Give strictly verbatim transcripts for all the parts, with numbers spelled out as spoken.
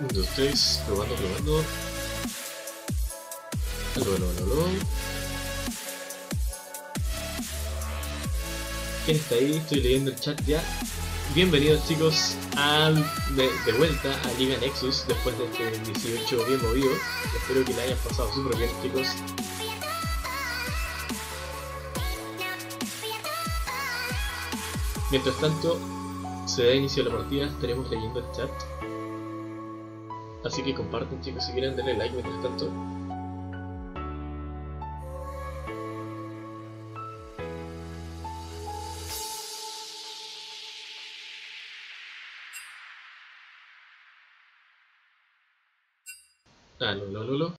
Un, dos, tres, probando, probando. Aló, aló, aló, aló. ¿Quién está ahí? Estoy leyendo el chat ya. Bienvenidos chicos al, de, de vuelta a Liga Nexus después de este dieciocho bien movido. Espero que le hayan pasado súper bien chicos. Mientras tanto se da inicio a la partida, estaremos leyendo el chat. Así que compartan chicos si quieren, denle like mientras tanto. Ah, no, no, no, no.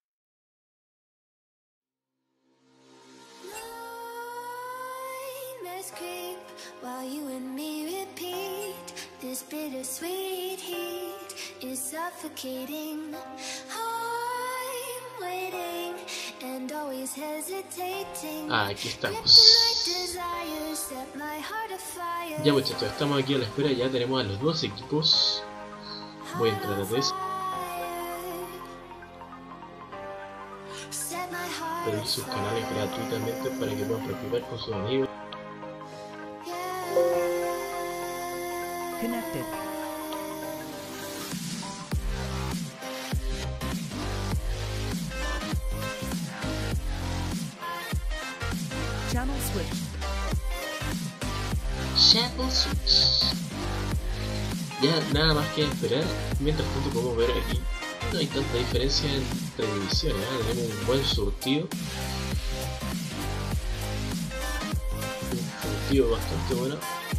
While you and me repeat, this bittersweet heat is suffocating. I'm waiting and always hesitating. Ah, aquí estamos. Ya muchachos, estamos aquí a la espera, ya tenemos a los dos equipos. Voy a entrar a test. Pedir sus canales gratuitamente para que puedan practicar con sus amigos. Connected. Channel switch. Channel switch. Ya nada más que esperar. Mientras tanto podemos ver aquí no hay tanta diferencia entre divisiones, ¿eh? Tenemos un buen surtido. Un surtido bastante bueno.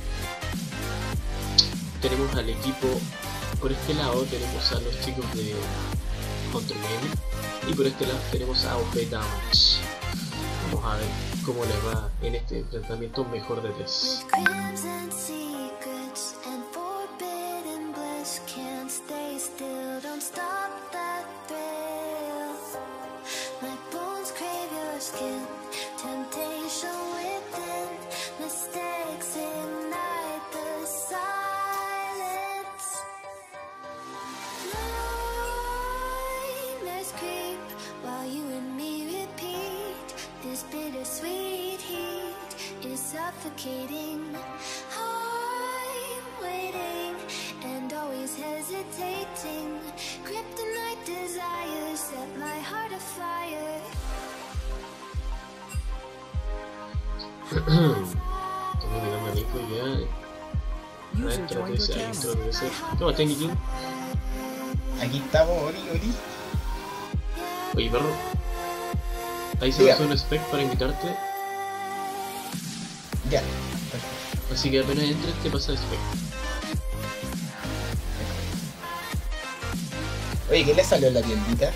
Tenemos al equipo, por este lado tenemos a los chicos de Hunter Gaming y por este lado tenemos a O P Damage. Vamos a ver cómo les va en este enfrentamiento mejor de tres. Bittersweet heat is suffocating. I'm waiting and always hesitating. Kryptonite desires set my heart afire. Tengo que darme rico ya. Adentro de ese, adentro de ese. ¿Cómo estás, Nikin? Aquí estamos, Ori, Ori. Oye, perro. Ahí se usó un spec para invitarte. Ya. Así que apenas entres te pasa el spec. Oye, ¿qué le salió en la tiendita?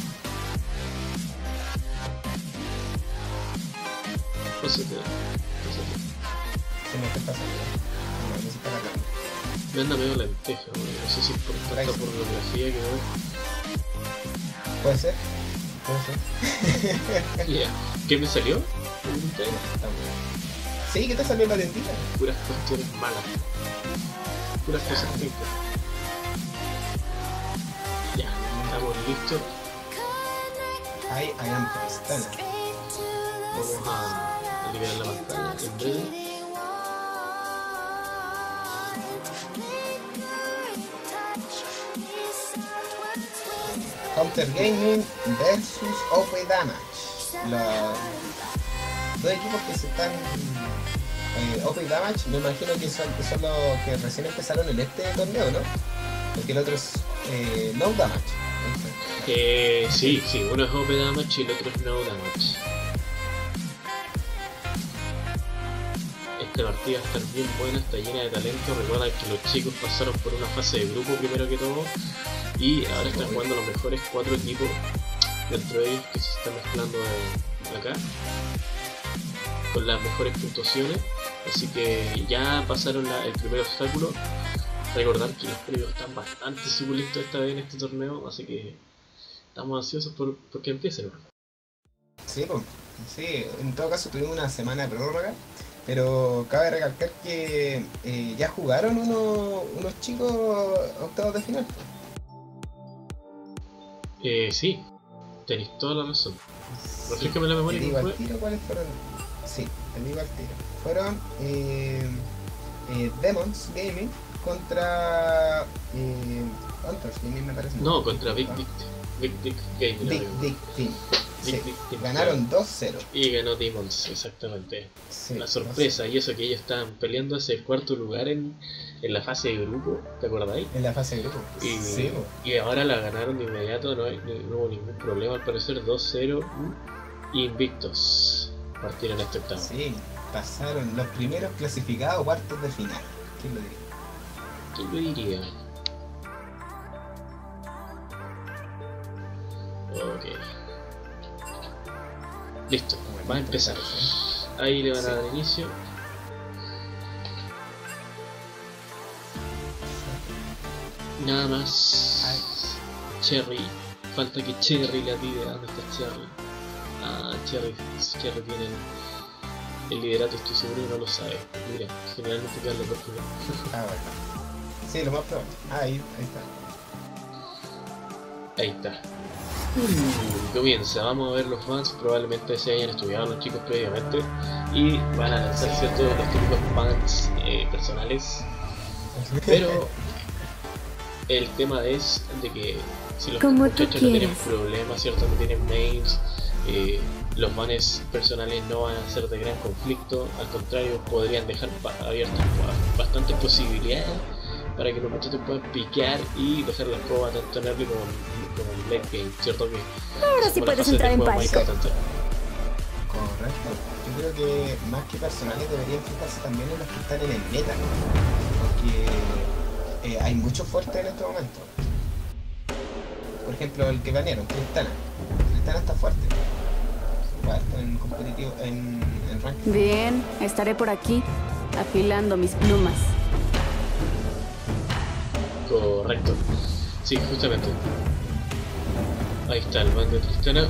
Pásate, pásate. Se me está pasando. No, no se está acá. Me anda medio lenteja, bueno. No sé si es por tanta pornografía que veo. ¿Puede ser? Puede ser. Yeah. ¿Qué me salió? Sí, ¿qué te salió en la tiendita? Puras cuestiones malas. Puras cosas feas. Ya, estamos listos. I, I am Tristana. Vamos a, a liberar la pantalla en breve. Hunter Gaming versus O P Damage. Los dos equipos que se están... Eh, O P Damage me imagino que son, que son los que recién empezaron en este torneo, ¿no? Porque el otro es eh, No Damage. Eh, sí, sí, uno es O P Damage y el otro es No Damage. Esta partida está bien buena, está llena de talento. Recuerda que los chicos pasaron por una fase de grupo primero que todo y ahora están jugando los mejores cuatro equipos dentro de ellos que se están mezclando de acá con las mejores puntuaciones. Así que ya pasaron la, el primer obstáculo. Recordar que los premios están bastante suculentos esta vez en este torneo, así que estamos ansiosos por, por que empiece, ¿no? Sí, pues, sí, en todo caso tuvimos una semana de prórroga, pero cabe recalcar que eh, ya jugaron unos, unos chicos octavos de final. Eh, sí, tenéis toda la razón. Sí, Refrescame la memoria. te digo ¿Cómo al fue? tiro cuáles fueron. Sí, te digo al tiro. Fueron eh, eh, Demons Gaming contra eh, Hunters Gaming, me parece. No, contra Big Ah, Dick, Big Dick Gaming. Big, amigo. Big Team. Big Sí, Dick Team. ganaron dos cero. Y ganó Demons, exactamente. Sí, La sorpresa, y eso que ellos estaban peleando ese cuarto lugar en, en la fase de grupo, ¿te acordáis? en la fase de grupo. Y, Sí, po. y ahora la ganaron de inmediato, no, hay, no hubo ningún problema al parecer, dos cero, invictos. Partieron este octavo. Sí, pasaron los primeros clasificados a cuartos de final. ¿Quién lo diría? ¿Quién lo diría? Ok. Listo, va a empezar. Ahí le van a dar inicio. Nada más. Cherry. Falta que Cherry la pide. ¿Dónde está Cherry? Ah, Cherry. Cherry tiene el, el liderato, estoy seguro que no lo sabe. Mira, generalmente quedan los dos primeros. Ah, bueno. Sí, lo más probable. Ah, ahí, ahí está. Ahí está. Mm, comienza, vamos a ver los fans, probablemente se hayan estudiado los chicos previamente y van a lanzar ciertos los típicos fans eh, personales, pero el tema es de que si los Como tú muchachos no tienen quieras. problemas, cierto, no tienen mains, eh, los fans personales no van a ser de gran conflicto, al contrario podrían dejar ba- abiertas ba- bastantes posibilidades para que los muchachos puedan piquear y dejar la escoba tanto en early como en, como en late game, cierto que Ahora son sí las puedes fases entrar del en juego más paz. importantes. Correcto. Yo creo que más que personales deberían fijarse también en los que están en el meta. Porque eh, hay mucho fuerte en este momento. Por ejemplo, el que banearon, Tristana. Tristana está fuerte. Igual, en competitivo, en, en ranking. Bien, estaré por aquí, afilando mis plumas. Correcto. Sí, justamente. Ahí está el ban de Tristana.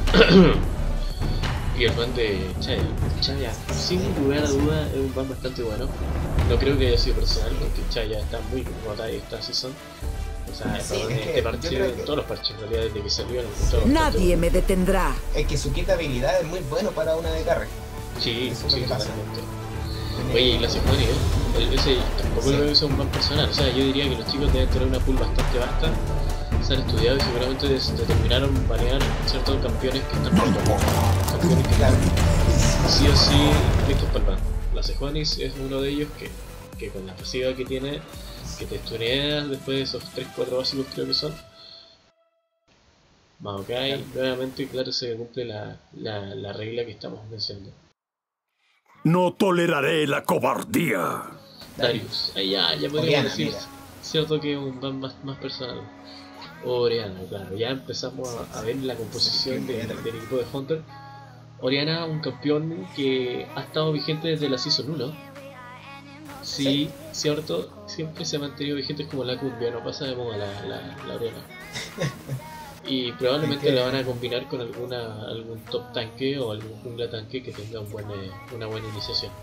Y el ban de Chaya. Chaya, sin lugar a duda, es un ban bastante bueno. No creo que haya sido personal, porque Chaya está muy rotada esta season. O sea, Sí, perdón, es que este yo parche, creo que- todos los parches en realidad desde que salió han encontrado bastante Nadie bueno. me detendrá. Es que su kit de habilidad es muy bueno para una de carry. Sí, Eso es lo sí, que pasa. totalmente. Tiene- Oye, y la Sejuani, ¿eh? El- ese tampoco Sí. creo que sea un ban personal. O sea, yo diría que los chicos deben tener una pool bastante vasta, se han estudiado y seguramente des- determinaron banear ciertos campeones que están rotos. Campeones que Claro. están sí o sí listos para el ban. La Sejuanis es uno de ellos que, que con la pasiva que tiene, que te stuneas después de esos tres cuatro básicos creo que son. Maokai, nuevamente claro se cumple la, la, la regla que estamos mencionando. No toleraré la cobardía. Darius, ahí ya, ya podríamos Oriana, decir, mira. cierto que es un ban más, más personal. Oriana, claro, ya empezamos a, a ver la composición de- del equipo de Hunter. Oriana, un campeón que ha estado vigente desde la Season uno. Sí, cierto, siempre se ha mantenido vigente como la cumbia, no pasa de moda la, la, la Oriana. Y probablemente Es que- la van a combinar con alguna algún top tanque o algún jungla tanque que tenga un buen, eh, una buena iniciación.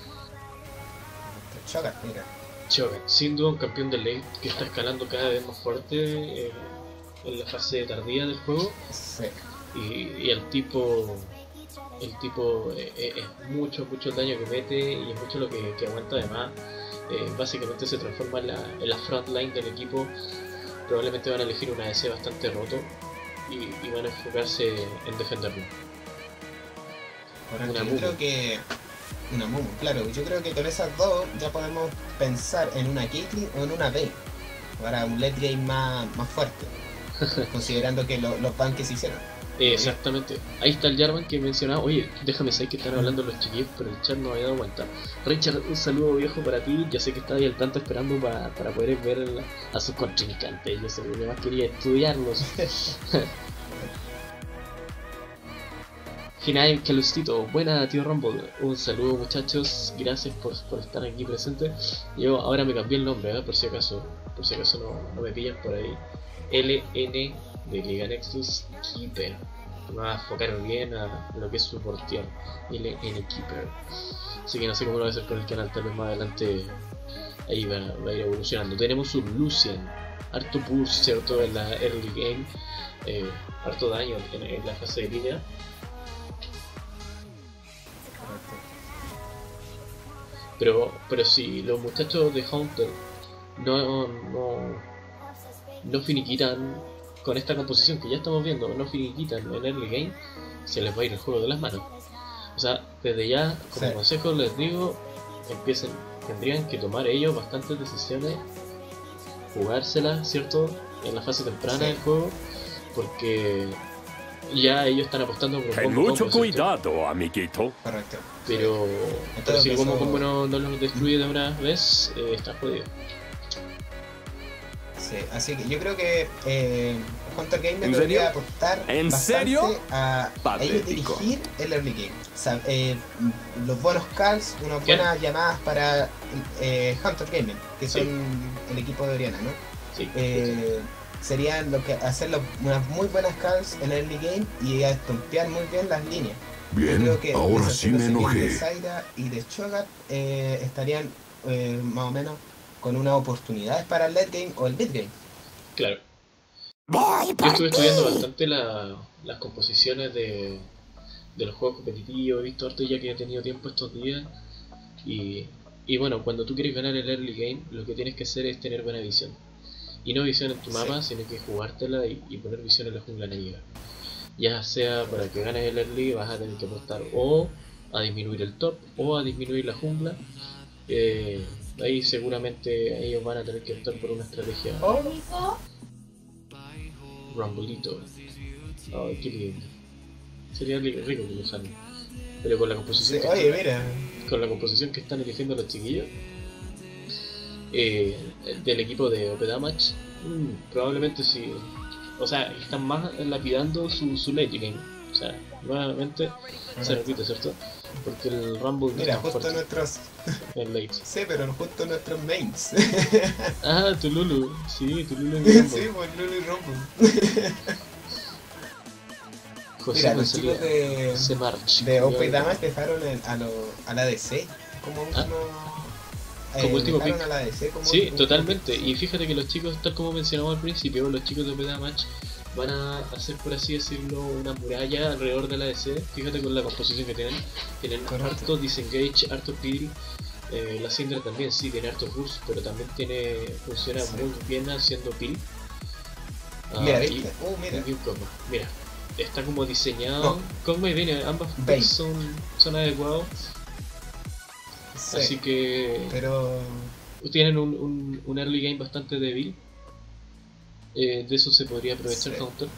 Choca, mira. Chogan, sin duda un campeón de late que está escalando cada vez más fuerte eh, en la fase tardía del juego Sí. y, y el tipo el tipo eh, eh, es mucho mucho el daño que mete y es mucho lo que, que aguanta. Además eh, básicamente se transforma en la, en la frontline del equipo. Probablemente van a elegir una A D C bastante roto y, y van a enfocarse en defenderlo. Correcto. Una Yo Mumu. creo que. Una Mumu, claro. Yo creo que con esas dos ya podemos pensar en una Caitlyn o en una Vayne. Para un late game más, más fuerte. Considerando que lo- los bans que se hicieron. Eh, exactamente, ahí está el Jarvan que mencionaba. Oye, déjame saber que están hablando los chiquillos, pero el chat no había dado cuenta. Richard, un saludo viejo para ti. Ya sé que estás ahí al tanto esperando pa- para poder ver el- a sus contrincantes. Yo sé que además quería estudiarlos. Final Calustito, buena tío Rumble. Un saludo muchachos, gracias por, por estar aquí presente. Yo ahora me cambié el nombre, ¿eh? por si acaso, por si acaso no, no me pillan por ahí. L N de Liga Nexus Keeper. Me va a enfocar bien a lo que es su portear. L N Keeper. Así que no sé cómo lo va a hacer con el canal, tal vez más adelante ahí va, va a ir evolucionando. Tenemos un Lucian harto push, ¿cierto? En la early game, eh, harto daño en, en la fase de línea. Pero, pero si los muchachos de Haunter no, no, no finiquitan con esta composición que ya estamos viendo, no finiquitan en early game, se les va a ir el juego de las manos. O sea, desde ya, como sí. consejo les digo, empiecen, tendrían que tomar ellos bastantes decisiones, jugárselas, ¿cierto? En la fase temprana sí. del juego, porque ya ellos están apostando por un Ten combo, mucho ¿cierto? cuidado, amiguito. Correcto. Pero, sí. pero si el combo, eso... combo no, no los destruye de una vez, eh, está jodido. Sí, así que yo creo que eh, Hunter Gamer ¿En debería serio? apostar ¿En bastante serio? a, a ellos dirigir el early game. O sea, eh, los buenos calls, unas ¿Qué? buenas llamadas para eh, Hunter Gamer, que son sí. el equipo de Oriana, ¿no? Sí. Eh, serían lo que hacer los, unas muy buenas calls en early game y estompear muy bien las líneas. Bien, yo creo que ahora sí me enojé. De Zaira y de Cho'Gath eh, estarían eh, más o menos con unas oportunidades para el late game o el mid game. Claro. Yo estuve estudiando bastante la, las composiciones de, de los juegos competitivos, he visto harto ya que he tenido tiempo estos días. Y, y bueno, cuando tú quieres ganar el early game, lo que tienes que hacer es tener buena visión. Y no visión en tu sí. mapa, sino que jugártela y, y poner visión en la jungla enemiga. Ya sea para que ganes el early, vas a tener que apostar o a disminuir el top o a disminuir la jungla. Eh, ahí seguramente ellos van a tener que optar por una estrategia. Oh. Rumbleito. Ay, qué lindo. Sería rico que lo usaran. Pero con la composición Sí, que oye, están, mira. con la composición que están eligiendo los chiquillos eh, del equipo de O P Damage, mmm, probablemente sí. O sea, están más lapidando su, su late game. O sea, nuevamente se repite, ¿cierto? Porque el Rumble no Mira, está justo fuerte nuestros... en late. Sí, pero justo nuestros mains. Ah, Tululu. Sí, Tululu en Rumble. Sí, pues Lulu y Rumble. José Mira, los González chicos de, se march. de O P Damage dejaron el, a, lo, a la D C como último... ¿Ah? Como último dejaron pick. a la D C como Sí, último totalmente. pick. Y fíjate que los chicos, tal como mencionamos al principio, los chicos de O P Damage van a hacer, por así decirlo, una muralla alrededor de la D C. Fíjate con la composición que tienen. Tienen Correcto. harto disengage, harto peel. Eh, la Syndra también sí tiene harto burst, pero también tiene funciona Sí. muy bien haciendo peel. Ah, Mira, y- ¿viste? Uh, mira. y un Kog'Maw. Mira, está como diseñado. No. Kog'Maw y Vayne, ambas Vayne. son, son adecuados. Sí, Así que pero... tienen un, un, un early game bastante débil. Eh, de eso se podría aprovechar Sí. Haunter.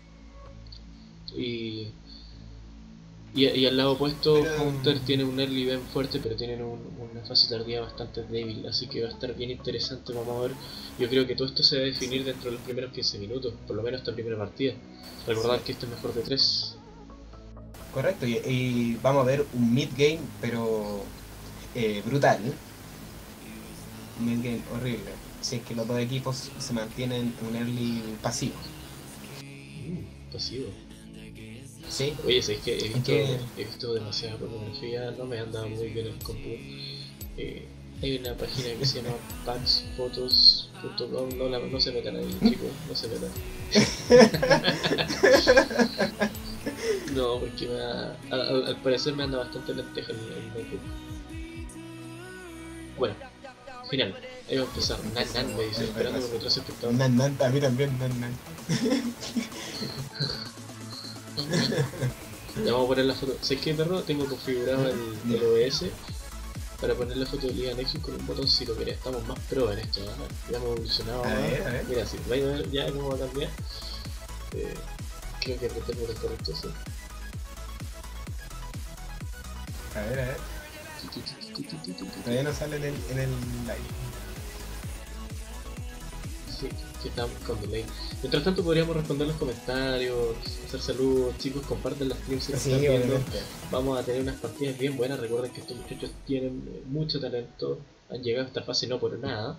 Y, y, y al lado opuesto, Pero- Haunter tiene un early game fuerte, pero tienen un, una fase tardía bastante débil. Así que va a estar bien interesante. Vamos a ver. Yo creo que todo esto se va a definir dentro de los primeros quince minutos, por lo menos esta primera partida. Recordar que esto es mejor de tres. Correcto, y, y vamos a ver un mid game, pero eh, brutal. Un mid game horrible. Si es que los dos equipos se mantienen un early pasivo. Mm, pasivo. Sí, Oye, sabéis que he visto, que- he visto demasiada pornografía, no me han dado muy bien el compu. Eh, hay una página que se llama pax photos punto com, no, la- no se metan ahí, chicos, no se metan. No, porque me da- al, al parecer me anda bastante lenteja el, el notebook. Bueno, final, ahí va a empezar. Nan Nan me dice, esperando con otros espectadores. nan, nan, a mí también, nan, nan. Ya vamos a poner la foto. ¿Sabes qué, perro? Tengo configurado el, el O B S para poner la foto de Liga Nexus con un botoncito. Mira, estamos más pro en esto, ¿verdad? Ya hemos evolucionado A más. ver, a ver. Mira, si vais a ver ya cómo va a cambiar. Eh, creo que apreté por el correcto, sí. A ver, a ver. Todavía no sale en el, en el live. Sí, que estamos con delay. Mientras tanto podríamos responder los comentarios, hacer saludos, chicos, comparten las streams si las Sí, están viendo. obviamente. Vamos a tener unas partidas bien buenas. Recuerden que estos muchachos tienen eh, mucho talento, han llegado a esta fase no por nada.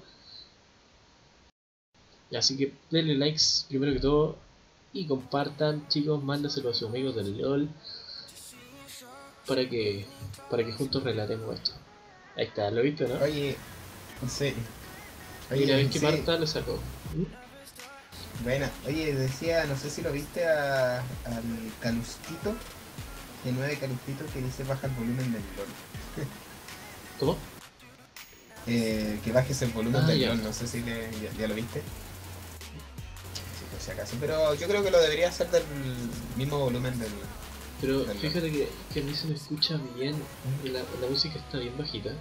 Así que denle likes primero que todo y compartan, chicos, mándaselo a sus amigos del LOL para que para que juntos relatemos esto. Ahí está, ¿lo viste, no? Oye, sí. Oye, Mira, ves que sí. Marta lo sacó. ¿Mm? Buena. Oye, decía, no sé si lo viste a, al Calustito, de nueve Calustito, que dice baja el volumen del LOL. ¿Cómo? Eh, que bajes el volumen Ah, del ya. LOL, no sé si le- ya, ya lo viste. Sí, por si acaso. Pero yo creo que lo debería hacer del mismo volumen del... Pero del fíjate que, que a mí se me escucha bien, la, la música está bien bajita.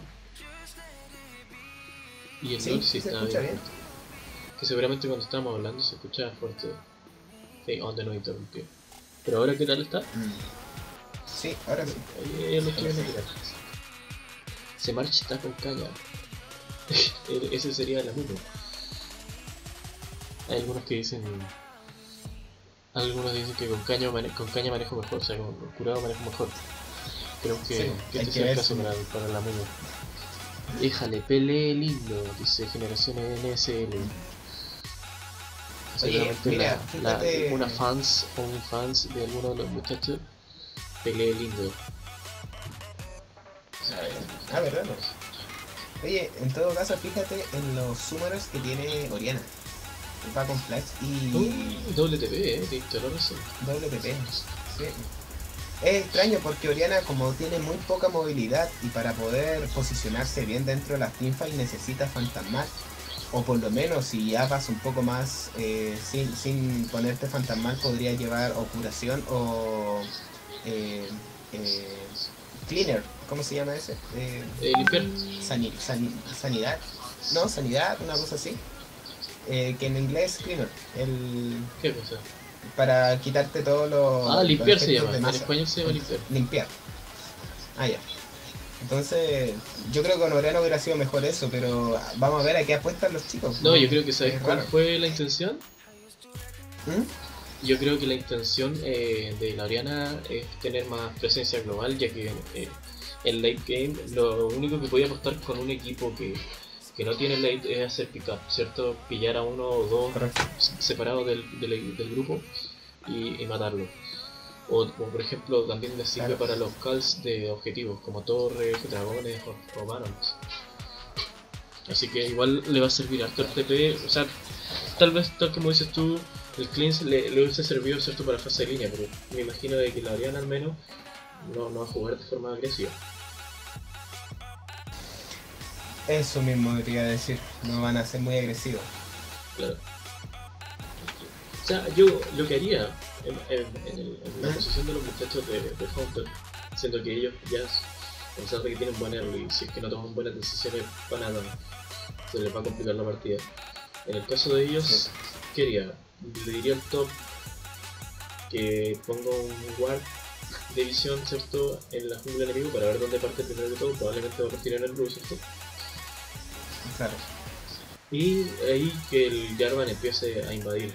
Y el Sí, LOL sí sí se está escucha bien bien. fuerte. Que seguramente cuando estábamos hablando se escuchaba fuerte. Sí, donde no interrumpió. Pero ahora, ¿qué tal está? Mm. Sí, ahora sí. Oye, ya lo estoy viendo mirar. Se marcha está con caña. Ese sería la uno. Hay algunos que dicen. Algunos dicen que con caña, mane con caña manejo mejor, o sea, con curado manejo mejor. Creo que, Sí, que hay este que sea el ver caso si- para, para la muña. Déjale, pele lindo, dice Generación N S L. Oye, Seguramente mira, la, la, fíjate- una fans o un fans de alguno de los muchachos, pele lindo. Ah, ¿verdad? No. Oye, en todo caso, fíjate en los números que tiene Oriana. Va con Flash y Uh, doble T V, eh, tienes toda la razón. doble P P. Sí. Es extraño porque Oriana, como tiene muy poca movilidad y para poder posicionarse bien dentro de las teamfights necesita fantasmal. O por lo menos si ya vas un poco más eh, sin, sin ponerte fantasmal, podría llevar o curación o eh, eh, cleaner. ¿Cómo se llama ese? Eh, Eh, limpiar. sani- sani- sanidad. No, sanidad, una cosa así. Eh, que en inglés cleaner. El, ¿Qué cosa? para quitarte todos los. Ah, los limpiar se efectos llama, de en masa. español se llama limpiar. Limpiar. Ah, ya. Entonces, yo creo que con Oriana hubiera sido mejor eso, pero vamos a ver a qué apuestan los chicos. No, yo creo que ¿sabes Es cuál raro. fue la intención? ¿Mm? Yo creo que la intención eh, de la Oriana es tener más presencia global, ya que eh, en late game lo único que podía apostar con un equipo que, que no tiene late es hacer pick up, ¿cierto? Pillar a uno o dos Correcto. separados del, del, del grupo y, y matarlo. O, o, por ejemplo también le sirve Claro. para los calls de objetivos como torres, dragones o, o barons. Así que igual le va a servir harto el T P, o sea, tal vez tal como dices tú, el cleanse le, le hubiese servido cierto para fase de línea, pero me imagino de que la Oriana al menos no, no va a jugar de forma agresiva. Eso mismo quería decir. No van a ser muy agresivos. Claro. O sea, yo lo que haría en, en, en, el- en la ¿Eh? posición de los muchachos de, de Hunter, siendo que ellos ya, a pesar de que tienen buen early, si es que no toman buenas decisiones, van a, se les va a complicar la partida. En el caso de ellos, Sí. ¿qué haría? Le diría al top que ponga un ward de visión, ¿cierto?, en la jungla enemigo para ver dónde parte primero de todo, probablemente va a partir en el blue, ¿cierto? Claro. Y ahí que el Jarvan empiece a invadir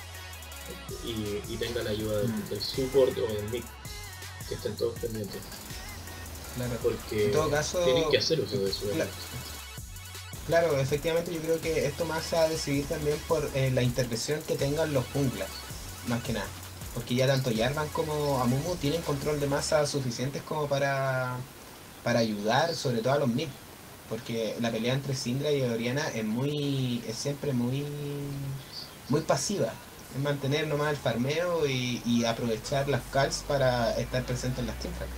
y, y tenga la ayuda del, Mm. del support o del mid, que estén todos pendientes, Claro. porque En todo caso, tienen que hacer uso de su Cla- elemento. Claro, efectivamente yo creo que esto más se va a decidir también por eh, la intervención que tengan los junglas, más que nada. Porque ya tanto Jarvan como Amumu tienen control de masa suficientes como para, para ayudar, sobre todo a los mid. Porque la pelea entre Syndra y Oriana es muy es siempre muy muy pasiva. Es mantener nomás el farmeo y, y aprovechar las calls para estar presente en las teamfights.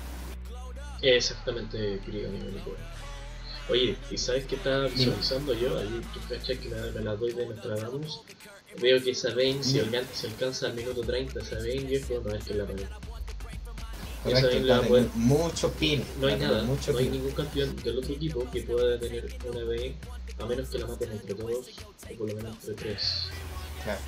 Exactamente, querido amigo Nico. Oye, ¿y sabes qué estaba visualizando yo? Ahí tú cachas que me, me la doy de Nostradamus. Veo que esa Vayne, si, Dime. alcan- si alcanza al minuto treinta, esa Vayne, viejo, no es que la pague. Correcto, Vayne va la a puede- tener mucho pin. No hay va a tener nada, mucho no hay pin. ningún campeón del otro equipo que pueda tener una Vayne, a menos que la maten entre todos, o por lo menos entre tres. Claro.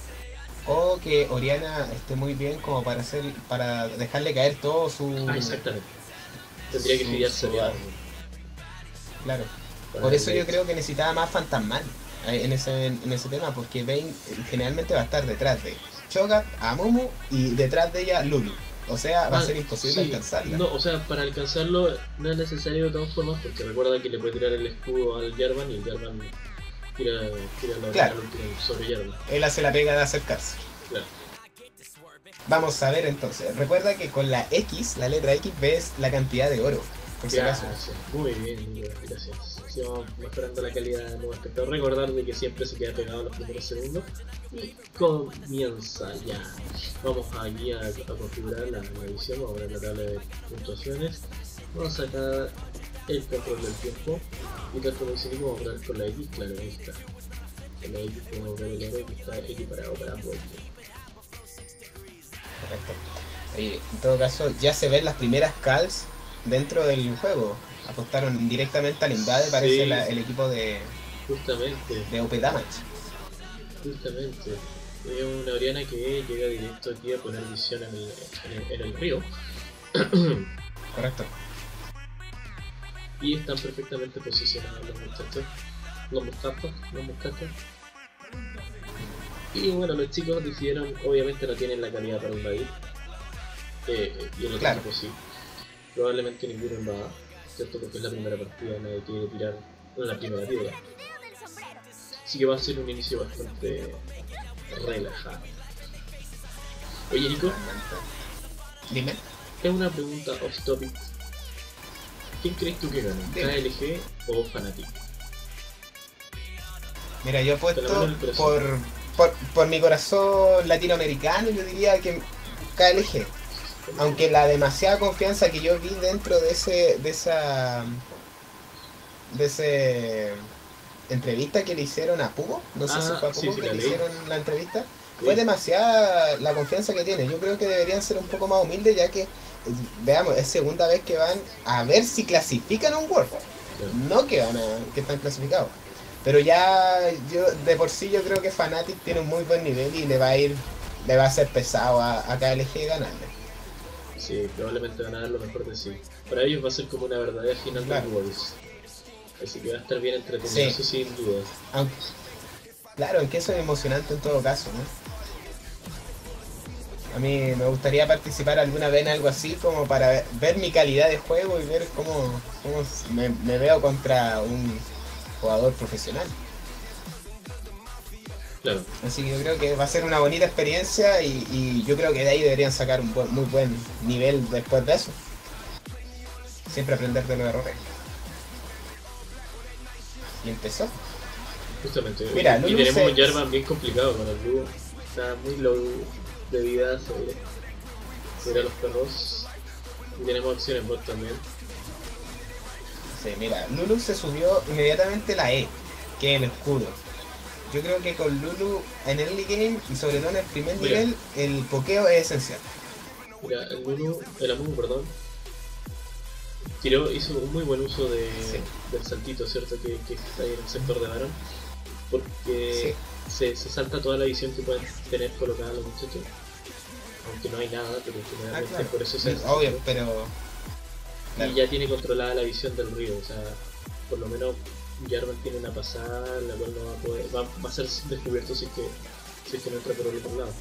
O que Oriana esté muy bien como para hacer para dejarle caer todo su... Ah, exactamente. Tendría que su- fijarse su- de algo. Claro. para Por eso el yo late. creo que necesitaba más fantasmal eh, en ese, en ese tema, porque Vayne eh, generalmente va a estar detrás de Cho'Gath, Amumu y detrás de ella Lulu. O sea, va a Ah, ser imposible sí, alcanzarla. No, o sea, para alcanzarlo no es necesario de todas formas, porque recuerda que le puede tirar el escudo al Jarvan y el Jarvan tira, tira la Claro. la última sobre Jarvan. Él hace la pega de acercarse. Claro. Vamos a ver entonces. Recuerda que con la X, la letra X, ves la cantidad de oro. por si acaso. Gracias, muy bien, Nico, gracias. Así vamos mejorando la calidad del nuevo espectador. Recordar de que siempre se queda pegado en los primeros segundos. Y comienza ya. Vamos aquí a, a configurar la, la edición, vamos a ver la tabla de puntuaciones. Vamos a sacar el control del tiempo. Y tal como dice Nico, vamos a probar con la X, claro, ahí está. Con la X podemos ver el héroe que está equiparado para ambos. Correcto. Oye, en todo caso, ya se ven las primeras calls dentro del juego. Apostaron directamente al Invade, parece Sí. la, el equipo de, Justamente. de O P Damage. Justamente, es una Oriana que llega directo aquí a poner visión en el, en el, en el río. Correcto. Y están perfectamente posicionados los muchachos, los moscatos, los moscatos. Y bueno, los chicos decidieron, obviamente no tienen la calidad para invadir. Eh, y el otro Claro. equipo sí. Probablemente ninguno invada, ¿cierto? Porque es la primera partida, nadie quiere tirar la primera piedra. Así que va a ser un inicio bastante relajado. Oye Nico, Dime. es una pregunta off topic. ¿Quién crees tú que gana? Dime. ¿K L G o Fnatic? Mira, yo he Te la puesto mano en el corazón. por, por, por mi corazón latinoamericano, yo diría que K L G. Aunque la demasiada confianza que yo vi dentro de ese de esa de ese entrevista que le hicieron a Pugo, no sé Ah, si fue a sí, Pugo sí, que la le leí. hicieron la entrevista, Sí. fue demasiada la confianza que tiene. Yo creo que deberían ser un poco más humildes, ya que eh, veamos, es segunda vez que van a ver si clasifican a un World, Claro. no que van a, que están clasificados. Pero ya yo de por sí yo creo que Fnatic tiene un muy buen nivel y le va a ir, le va a ser pesado a, a K L G ganarle. Sí, probablemente van a dar lo mejor de sí. Para ellos va a ser como una verdadera final Claro. de Worlds. Así que va a estar bien entretenido, Sí. eso sin duda. Aunque, claro, aunque eso es emocionante en todo caso, ¿no? A mí me gustaría participar alguna vez en algo así como para ver, ver mi calidad de juego y ver cómo, cómo me, me veo contra un jugador profesional. Claro, Así que yo creo que va a ser una bonita experiencia y, y yo creo que de ahí deberían sacar un buen- muy buen nivel después de eso. Siempre aprender de los errores. Y empezó. justamente. Mira, y Lulu tenemos se- un Jarvan bien complicado con el Blue. Está muy low de vida sobre, sobre los perros. Y tenemos acción en bot también. Sí, mira, Lulu se subió inmediatamente la E, que es el escudo. Yo creo que con Lulu en el early game y sobre todo en el primer Mira. nivel, el pokeo es esencial. Mira, el Lulu, el Amumu, perdón, tiró, hizo un muy buen uso de, Sí. del saltito, ¿cierto? Que, que está ahí en el sector de Baron. Porque se, se salta toda la visión que pueden tener colocada los muchachos. Aunque no hay nada, pero generalmente Ah, claro. por eso se Sí, obvio, pero... Y claro. ya tiene controlada la visión del río, o sea, por lo menos Jarvan tiene una pasada la cual no va a poder, va, va a ser descubierto si es que, si es que no entra por el otro lado.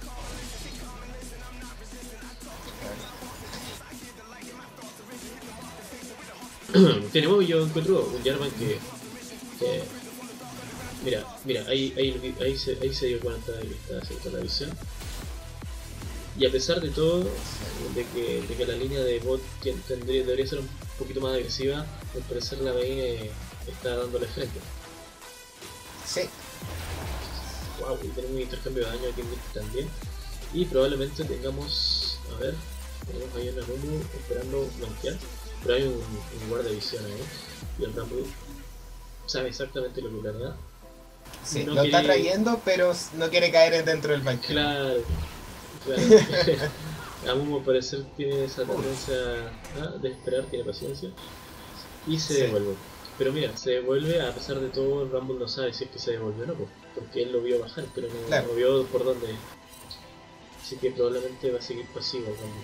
Tenemos, yo encuentro un Jarvan que, que mira, mira, ahí, ahí, ahí, se, ahí se dio cuenta de que está haciendo la visión. Y a pesar de todo, de que, de que la línea de bot que tendría, debería ser un poquito más agresiva, al parecer la B I está dándole frente. Sí, Wow, y tenemos un intercambio de daño aquí en mid también. Y probablemente tengamos, a ver, tenemos ahí una Mumu esperando blanquear, pero hay un, un guardavisión ahí. Y el Rumble sabe exactamente lo que planea. sí, No lo está quiere- trayendo, pero no quiere caer dentro del banquillo. Claro, claro. Amumu al parecer tiene esa tendencia ¿ah? de esperar, tiene paciencia. Y se Sí. devuelve. Pero mira, se devuelve, a pesar de todo, el Rumble no sabe si es que se devolvió o no, pues, porque él lo vio bajar, pero no, Claro. no vio por dónde. Así que probablemente va a seguir pasivo el Rumble.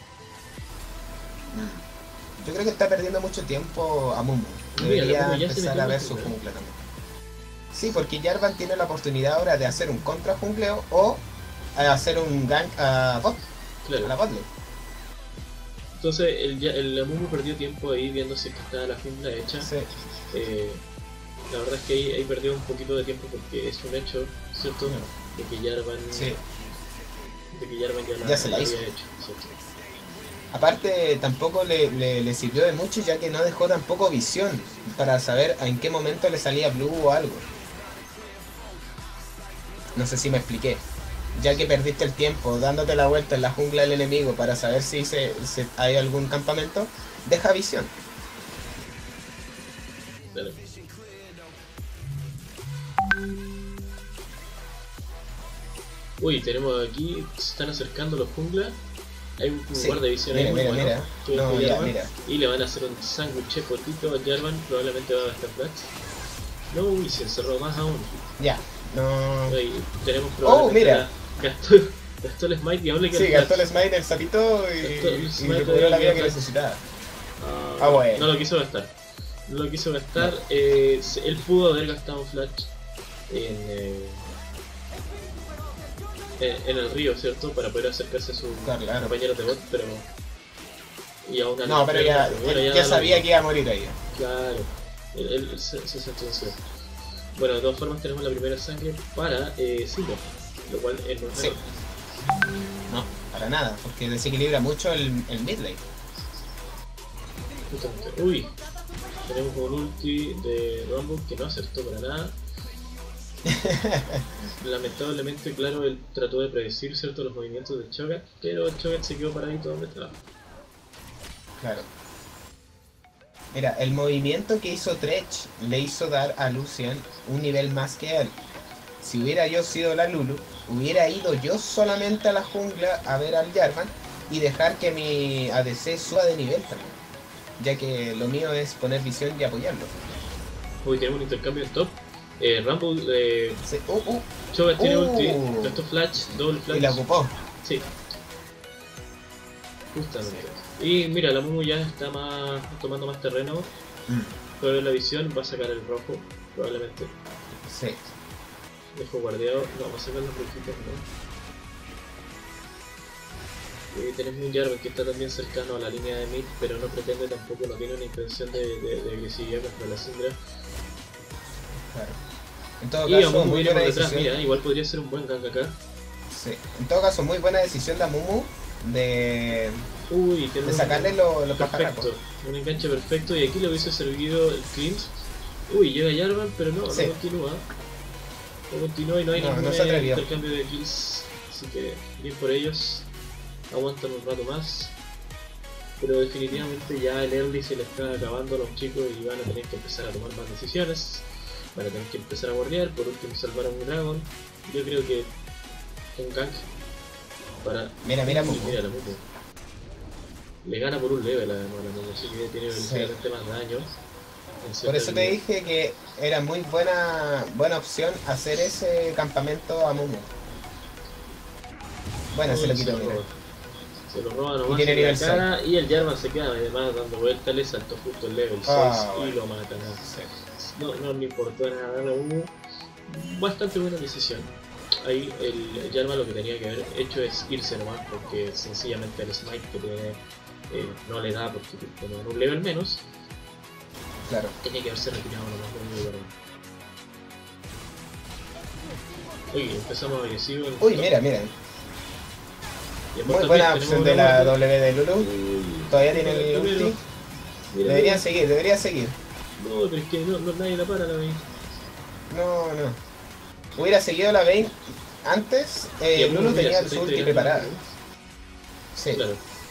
Yo creo que está perdiendo mucho tiempo a Mumu. Mira, Debería la Mumu ya se empezar metió a ver en su el jungla también. Sí, porque Jarvan tiene la oportunidad ahora de hacer un contra jungleo o eh, hacer un gank a bot, a la Claro. bot lane. Entonces el, ya- el Amumu perdió tiempo ahí viendo si es que estaba la jungla hecha. Sí, Eh, la verdad es que ahí, ahí perdió un poquito de tiempo porque es un hecho, ¿cierto? De que Jarvan, sí. de que Jarvan ya, la, Ya se la la hizo. había hecho, ¿cierto? Aparte, tampoco le, le, le sirvió de mucho, ya que no dejó tampoco visión para saber en qué momento le salía blue o algo. No sé si me expliqué. Ya que perdiste el tiempo dándote la vuelta en la jungla del enemigo para saber si se, se, hay algún campamento, deja visión. Dale. Uy, tenemos aquí, se están acercando los junglas. Hay un Sí. guarda de visión Mira, ahí muy mira, bueno, mira. que es No, de mira, Jarvan, mira. y le van a hacer un sándwich cortito a Jarvan, probablemente va a gastar flash. No, uy, se encerró más aún. Ya, no... Uy, tenemos probablemente Oh, mira. la- Gastó, gastó el smite y aún le queda Sí, el gastó flash. el smite, el sapito y, Gastó el y smite recuperó la y vida el que flash. necesitaba. Ah, Ah, bueno. No lo quiso gastar. No lo quiso gastar. Eh, se- él pudo haber gastado un flash en, eh, en, en el río, ¿cierto? Para poder acercarse a sus Claro, claro. compañeros de bot, pero... Y aún así- No, pero ya, bueno, ya, da lo sabía mismo. que iba a morir ahí. Claro, él, él se, se sentenció. Bueno, de todas formas tenemos la primera sangre para eh, Silo, lo cual es muy Sí. No, para nada, porque desequilibra mucho el, el mid lane. Justamente. Uy, tenemos un ulti de Rumble que no acertó para nada. Lamentablemente, claro, él trató de predecir, ¿cierto?, los movimientos de Cho'Gath, pero Cho'Gath se quedó paradito donde estaba. Claro. Mira, el movimiento que hizo Tretch le hizo dar a Lucian un nivel más que él. Si hubiera yo sido la Lulu, hubiera ido yo solamente a la jungla a ver al Jarvan y dejar que mi A D C suba de nivel también. Ya que lo mío es poner visión y apoyarlo. Uy, tenemos un intercambio en top. Eh, Rumble, eh, Sí. Uh, uh, Cho'Gath tiene Uh. ulti, gastó flash, doble flash. y la ocupó. Sí. Justamente. Y mira, la Mumu ya está más tomando más terreno. Mm. Puede ver la visión, va a sacar el rojo, probablemente. Sí. Dejo guardiado. No, va a sacar los rojitos, ¿no? Y tenemos un Jarvan que está también cercano a la línea de mid, pero no pretende tampoco, no tiene una intención de, de, de agresividad contra la Syndra. Claro. En todo Y a caso, Mumu muy viene por buena detrás, decisión. mira, igual podría ser un buen gank acá. Sí. En todo caso, muy buena decisión de Amumu de, Uy, de tenemos sacarle los lo pajarracos. perfecto, un enganche perfecto y aquí le hubiese servido el cleanse. Uy, llega Jarvan, pero no, Sí. no continúa. No continúa y no hay No, ningún no se atrevió. intercambio de kills, así que bien por ellos. Aguantan un rato más. Pero definitivamente ya el early se le está acabando a los chicos y van a tener que empezar a tomar más decisiones. Van a tener que empezar a guardiar, por último salvar a un dragón. Yo creo que un gank para... Mira, mira, Uy, Mumu. mira la Mumu. Le gana por un level además la Mumu, así que tiene Sí. ligeramente más daño. en Por cierta eso te línea. dije que era muy buena buena opción hacer ese campamento a Mumu. Bueno, se Uy, lo quitó, lo mira. roba. Se lo roba nomás tiene en la nivel cara y el Jarvan se queda además dando vueltas, le saltó justo el level Ah, seis y bueno. lo matan. No, no le importó nada a la Mumu. Bastante buena decisión. Ahí el Jarvan lo que tenía que haber hecho es irse nomás porque sencillamente el smite que tiene eh, no le da porque tiene un level menos. Claro. Tenía que haberse retirado nomás con el Jarvan. Oye, empezamos agresivo. en Uy, top. mira, mira. Y después Muy también buena tenemos opción una de la guardia. W de Lulu. Uy, Todavía tiene mira, el primero. ulti. Mira, Deberían mira. seguir, debería seguir. No, pero es que no, no nadie la para la Vayne. No, no. Hubiera seguido la Vayne antes. Y Eh, a Mumu, Lulu mira, tenía se su está ulti integrando. preparada. Sí. Claro.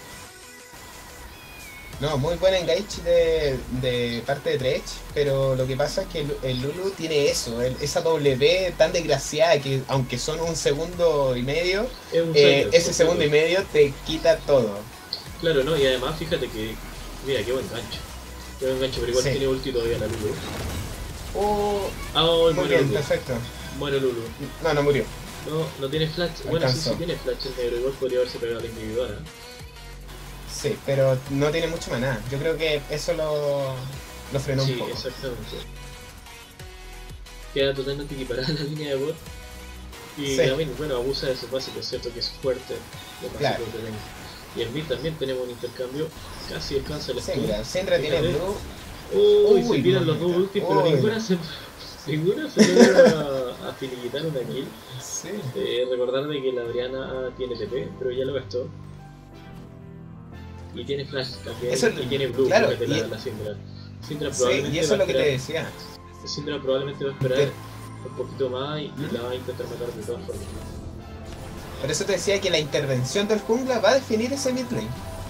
No, muy buen engage de, de parte de Tretch, pero lo que pasa es que el, el Lulu tiene eso, el- esa W tan desgraciada que aunque son un segundo y medio, Es un eh, cycle, ese un segundo y cycle. medio te quita todo. Claro, no, y además fíjate que. Mira, qué buen gancho. Qué buen gancho, pero igual Sí. tiene ulti todavía la Lulu. Uh, Ah, oh, muy muere bien, Lulu. perfecto. Muere Lulu. No, no murió. No, no tiene flash. Bueno, sí, Alcanzó. sí tiene flash el negro, igual podría haberse pegado a la inhibidora. Sí, pero no tiene mucho maná. Yo creo que eso lo, lo frenó Sí, un poco. exactamente. Queda totalmente equiparada la línea de bot. Y Sí. también, bueno, abusa de sus básicos, es cierto que es fuerte. Lo básico Claro. que tiene. Y en mid también tenemos un intercambio. Casi alcanza el Sí, stun. mira, Syndra tiene Fíjate. blue. Uy, Uy, se tiran los dos mamita. ultis, pero Uy. ninguna se, ninguna se logra a finiquitar una kill. Sí. Eh, recordar de que la Adriana tiene T P, pero ya lo gastó. Y tiene Flash también, Eso, y tiene Blue, claro, de la, y, la Syndra. Syndra sí, probablemente y eso va es lo que te esperar, decía. Syndra probablemente va a esperar Pero- un poquito más y, y la va a intentar matar de todas formas. Por eso te decía que la intervención del jungla va a definir ese mid lane.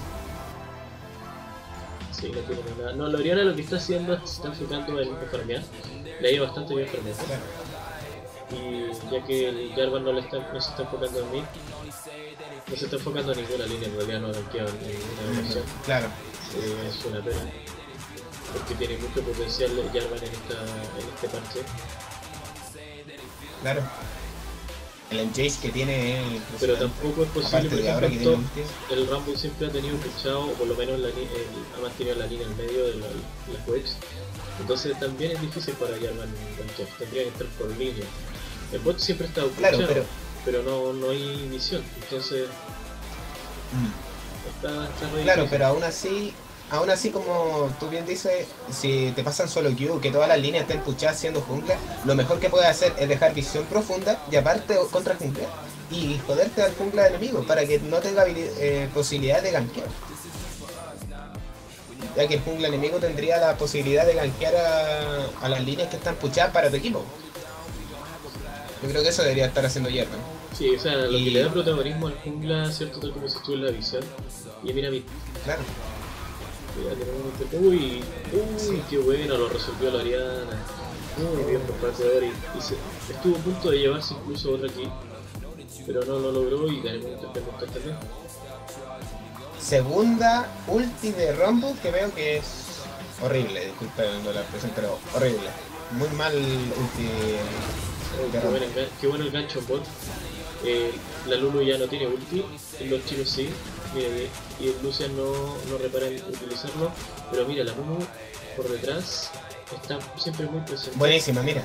Sí, no tiene nada. No, la Oriana lo que está haciendo es que se está enfocando en farmear. Le ha ido bastante bien farmear. Y ya que el Jarvan no, le está, no se está enfocando en mí, no se está enfocando en ninguna línea, en realidad no ha gankeado en ninguna versión. Claro. Eh, es una pena. Porque tiene mucho potencial Jarvan en, esta, en este parche. Claro. El Enjace que tiene es Pero impresionante. tampoco es posible, Aparte por de ahora que ejemplo, tiene top, ulti. el Rumble siempre ha tenido puchado, o por lo menos la, li- el, ha mantenido la línea en medio de la, las webs. Entonces también es difícil para Jarvan gankear, tendría que estar por línea. El bot siempre está puchado, Claro, pero- pero no, no hay misión, entonces Mm. está, está re Claro, difícil. pero aún así, aún así como tú bien dices, si te pasan solo Q, que todas las líneas estén puchadas siendo jungla, lo mejor que puedes hacer es dejar visión profunda y aparte contra jungla y joderte al jungla enemigo para que no tenga habili- eh, posibilidad de gankear. Ya que el jungla enemigo tendría la posibilidad de gankear a, a las líneas que están puchadas para tu equipo. Yo creo que eso debería estar haciendo Jarvan. Sí, o sea, lo Y- que le da protagonismo al jungla, cierto, tal como si estuvo en la visión. Y mira mi... Claro. Ya tenemos un inter- Uy, uy, qué bueno, lo resolvió la Oriana. Muy bien por parte de Ori. Y se, estuvo a punto de llevarse incluso otra aquí, pero no lo logró y tenemos un intercambio también. Segunda ulti de Rumble que veo que es horrible, disculpen la expresión, pero horrible. Muy mal ulti Oh, de qué, buen Rumble. engan- qué bueno el gancho en bot. Eh, la Lulu ya no tiene ulti, los chinos sí. Mira, y, y el Lucian no, no repara en utilizarlo. Pero mira, la Mumu por detrás está siempre muy presente. Buenísima, mira.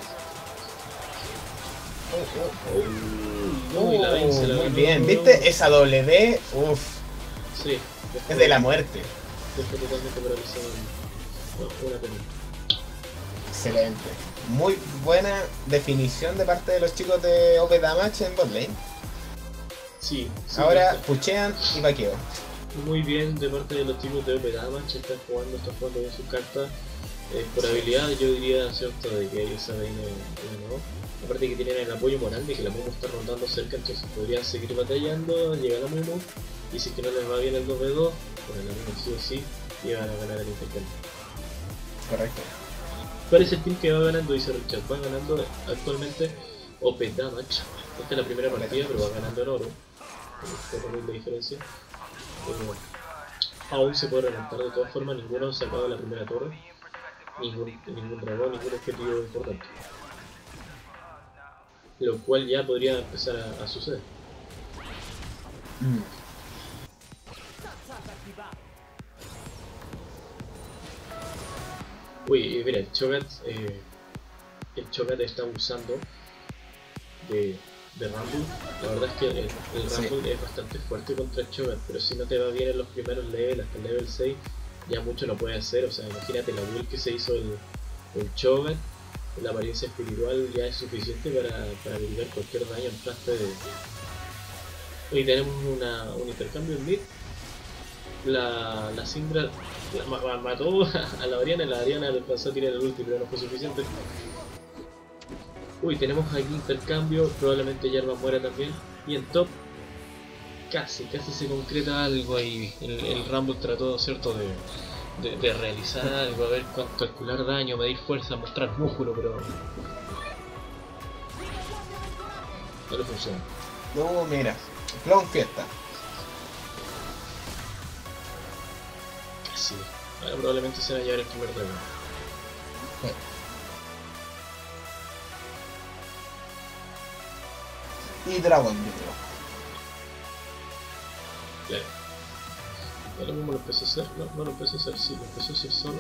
No, y la vence, la muy ganó. bien, ¿viste? Esa W, uff, Sí, es de la muerte. dejó totalmente paralizado. No, una pena. Excelente. Muy buena definición de parte de los chicos de O P Damage en botlane. Sí, sí, Ahora está puchean y vaqueo. muy bien de parte de los chicos de O P Damage, están jugando, están jugando bien sus cartas. Eh, por habilidad yo diría, cierto, de que ellos saben no. Aparte que tienen el apoyo moral de que la Mumu está rondando cerca, entonces podrían seguir batallando, llega la Mumu, y si es que no les va bien el dos ve dos, pues la Mumu sí o sí, llegan a ganar el intercambio. Correcto. ¿Cuál es el team que va ganando? Dice Richard, va ganando actualmente O P Damage. Esta es la primera partida, pero va ganando en oro. Por mil de diferencia. Eh, aún se puede remontar de todas formas, ninguno ha sacado la primera torre. Ningún, ningún dragón, ningún objetivo importante. Lo cual ya podría empezar a, a suceder. Mm. Uy, eh, mira, el Cho'Gath, eh, el Cho'Gath está abusando de, de Rumble. La verdad es que el, el Sí. Rumble es bastante fuerte contra el Cho'Gath, pero si no te va bien en los primeros levels, hasta el level seis, ya mucho no puede hacer. O sea, imagínate la build que se hizo el, el Cho'Gath, la apariencia espiritual ya es suficiente para, para mitigar cualquier daño en plasta de... Hoy tenemos una, un intercambio en mid. La, la Syndra la, ma- ma- mató a la Oriana, la Oriana alcanzó a tirar el ulti, pero no fue suficiente. Uy, tenemos aquí intercambio, probablemente Jarvan muera también. Y en top, casi, casi se concreta algo ahí. El, el Rumble trató, ¿cierto?, de, de, de realizar algo, a ver, cu- calcular daño, medir fuerza, mostrar músculo, pero... no le funciona. No, mira. Clown fiesta. Casi. Ahora probablemente se va a llevar el primer dragón. Y Dragon, yo creo. Claro. Ahora mismo lo empezó a hacer, no, no lo empezó a hacer, sí, lo empezó a hacer solo.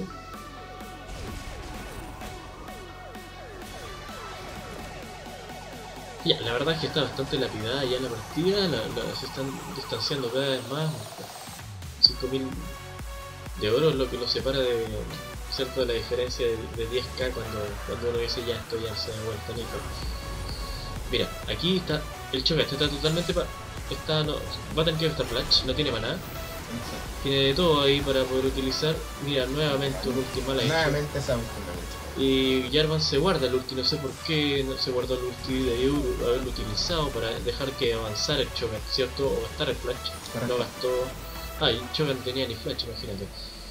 Ya, la verdad es que está bastante lapidada ya la partida, la, la- se están distanciando cada vez más. cinco mil de oro es lo que nos separa de, ¿cierto?, de la diferencia de, de diez k cuando, cuando uno dice ya esto ya se da vuelta Nico. Mira, aquí está el Cho'Gath, está totalmente pa está, no, va a tener que gastar flash, no tiene maná. Tiene de todo ahí para poder utilizar. Mira, nuevamente un último la Nuevamente esa última. Y Jarvan se guarda el ulti, no sé por qué no se guardó el ulti de haberlo utilizado para dejar que avanzara el Cho'Gath, ¿cierto? O gastar el flash. Correcto. Lo gastó. Ah, el Cho'Gath no tenía ni flash, imagínate.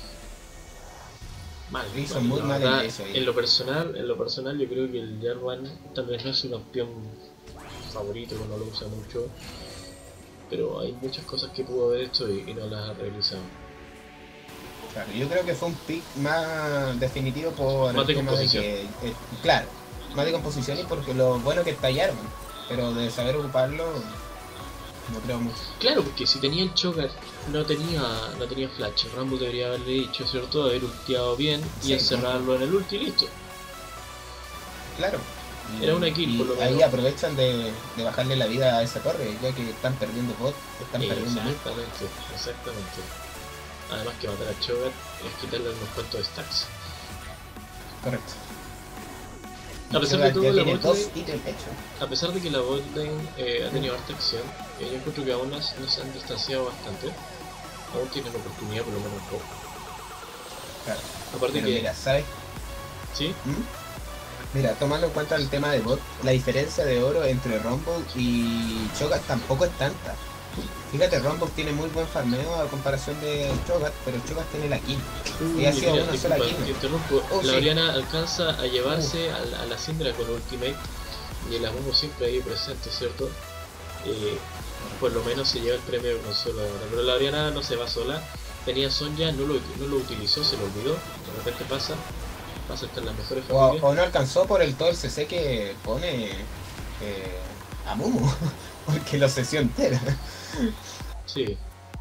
Mal, Hizo mal, muy la mal verdad, eso ahí. en lo personal, en lo personal yo creo que el Jarvan tal vez no es su campeón favorito, no lo usa mucho. Pero hay muchas cosas que pudo haber hecho y, y no las ha realizado. Claro, yo creo que fue un pick más definitivo por Más el de tema composición. de que, eh, claro, más de composición y porque lo bueno que está Jarvan, pero de saber ocuparlo, no creo mucho. Claro, porque si tenía el Cho'Gath no tenía, no tenía flash, Rumble debería haberle dicho, ¿cierto? Haber ulteado bien y Sí, encerrarlo en el ulti y listo. Claro. Y- Era una kill, y por lo ahí menos. aprovechan de, de bajarle la vida a esa torre, ya que están perdiendo bot, están perdiendo mucho. Exactamente, exactamente. Además que matar a Cho'Gath es quitarle unos cuantos stacks. Correcto. A pesar Ya de todo, la tiene bot dos lane- ítems hechos. A pesar de que la botlane eh, ha tenido harta acción, eh, yo encuentro que aún nos, nos han distanciado bastante. Aún tienen oportunidad, por lo menos poco. Claro. Aparte Pero que... mira, ¿sabes? ¿Sí? ¿Mm? Mira, tomando en cuenta el tema de bot, la diferencia de oro entre Rumble y Cho'Gath tampoco es tanta. Fíjate, Rumble tiene muy buen farmeo a comparación de Cho'Gath, pero Cho'Gath tiene la kill. Y ha sido mira, una sola disculpa, te kill. interrumpo. Oh, la sí. Oriana alcanza a llevarse a, la, a la Syndra con Ultimate y el Amumu siempre ahí presente, ¿cierto? Eh, por lo menos se lleva el premio de consuelo ahora. Pero la Oriana no se va sola. Tenía Sonja, no lo, no lo utilizó, se lo olvidó. De repente pasa, pasa a estar en las mejores O, familias. o no alcanzó por el todo el C C que pone eh, a Mumu, porque lo sesión entera. Sí.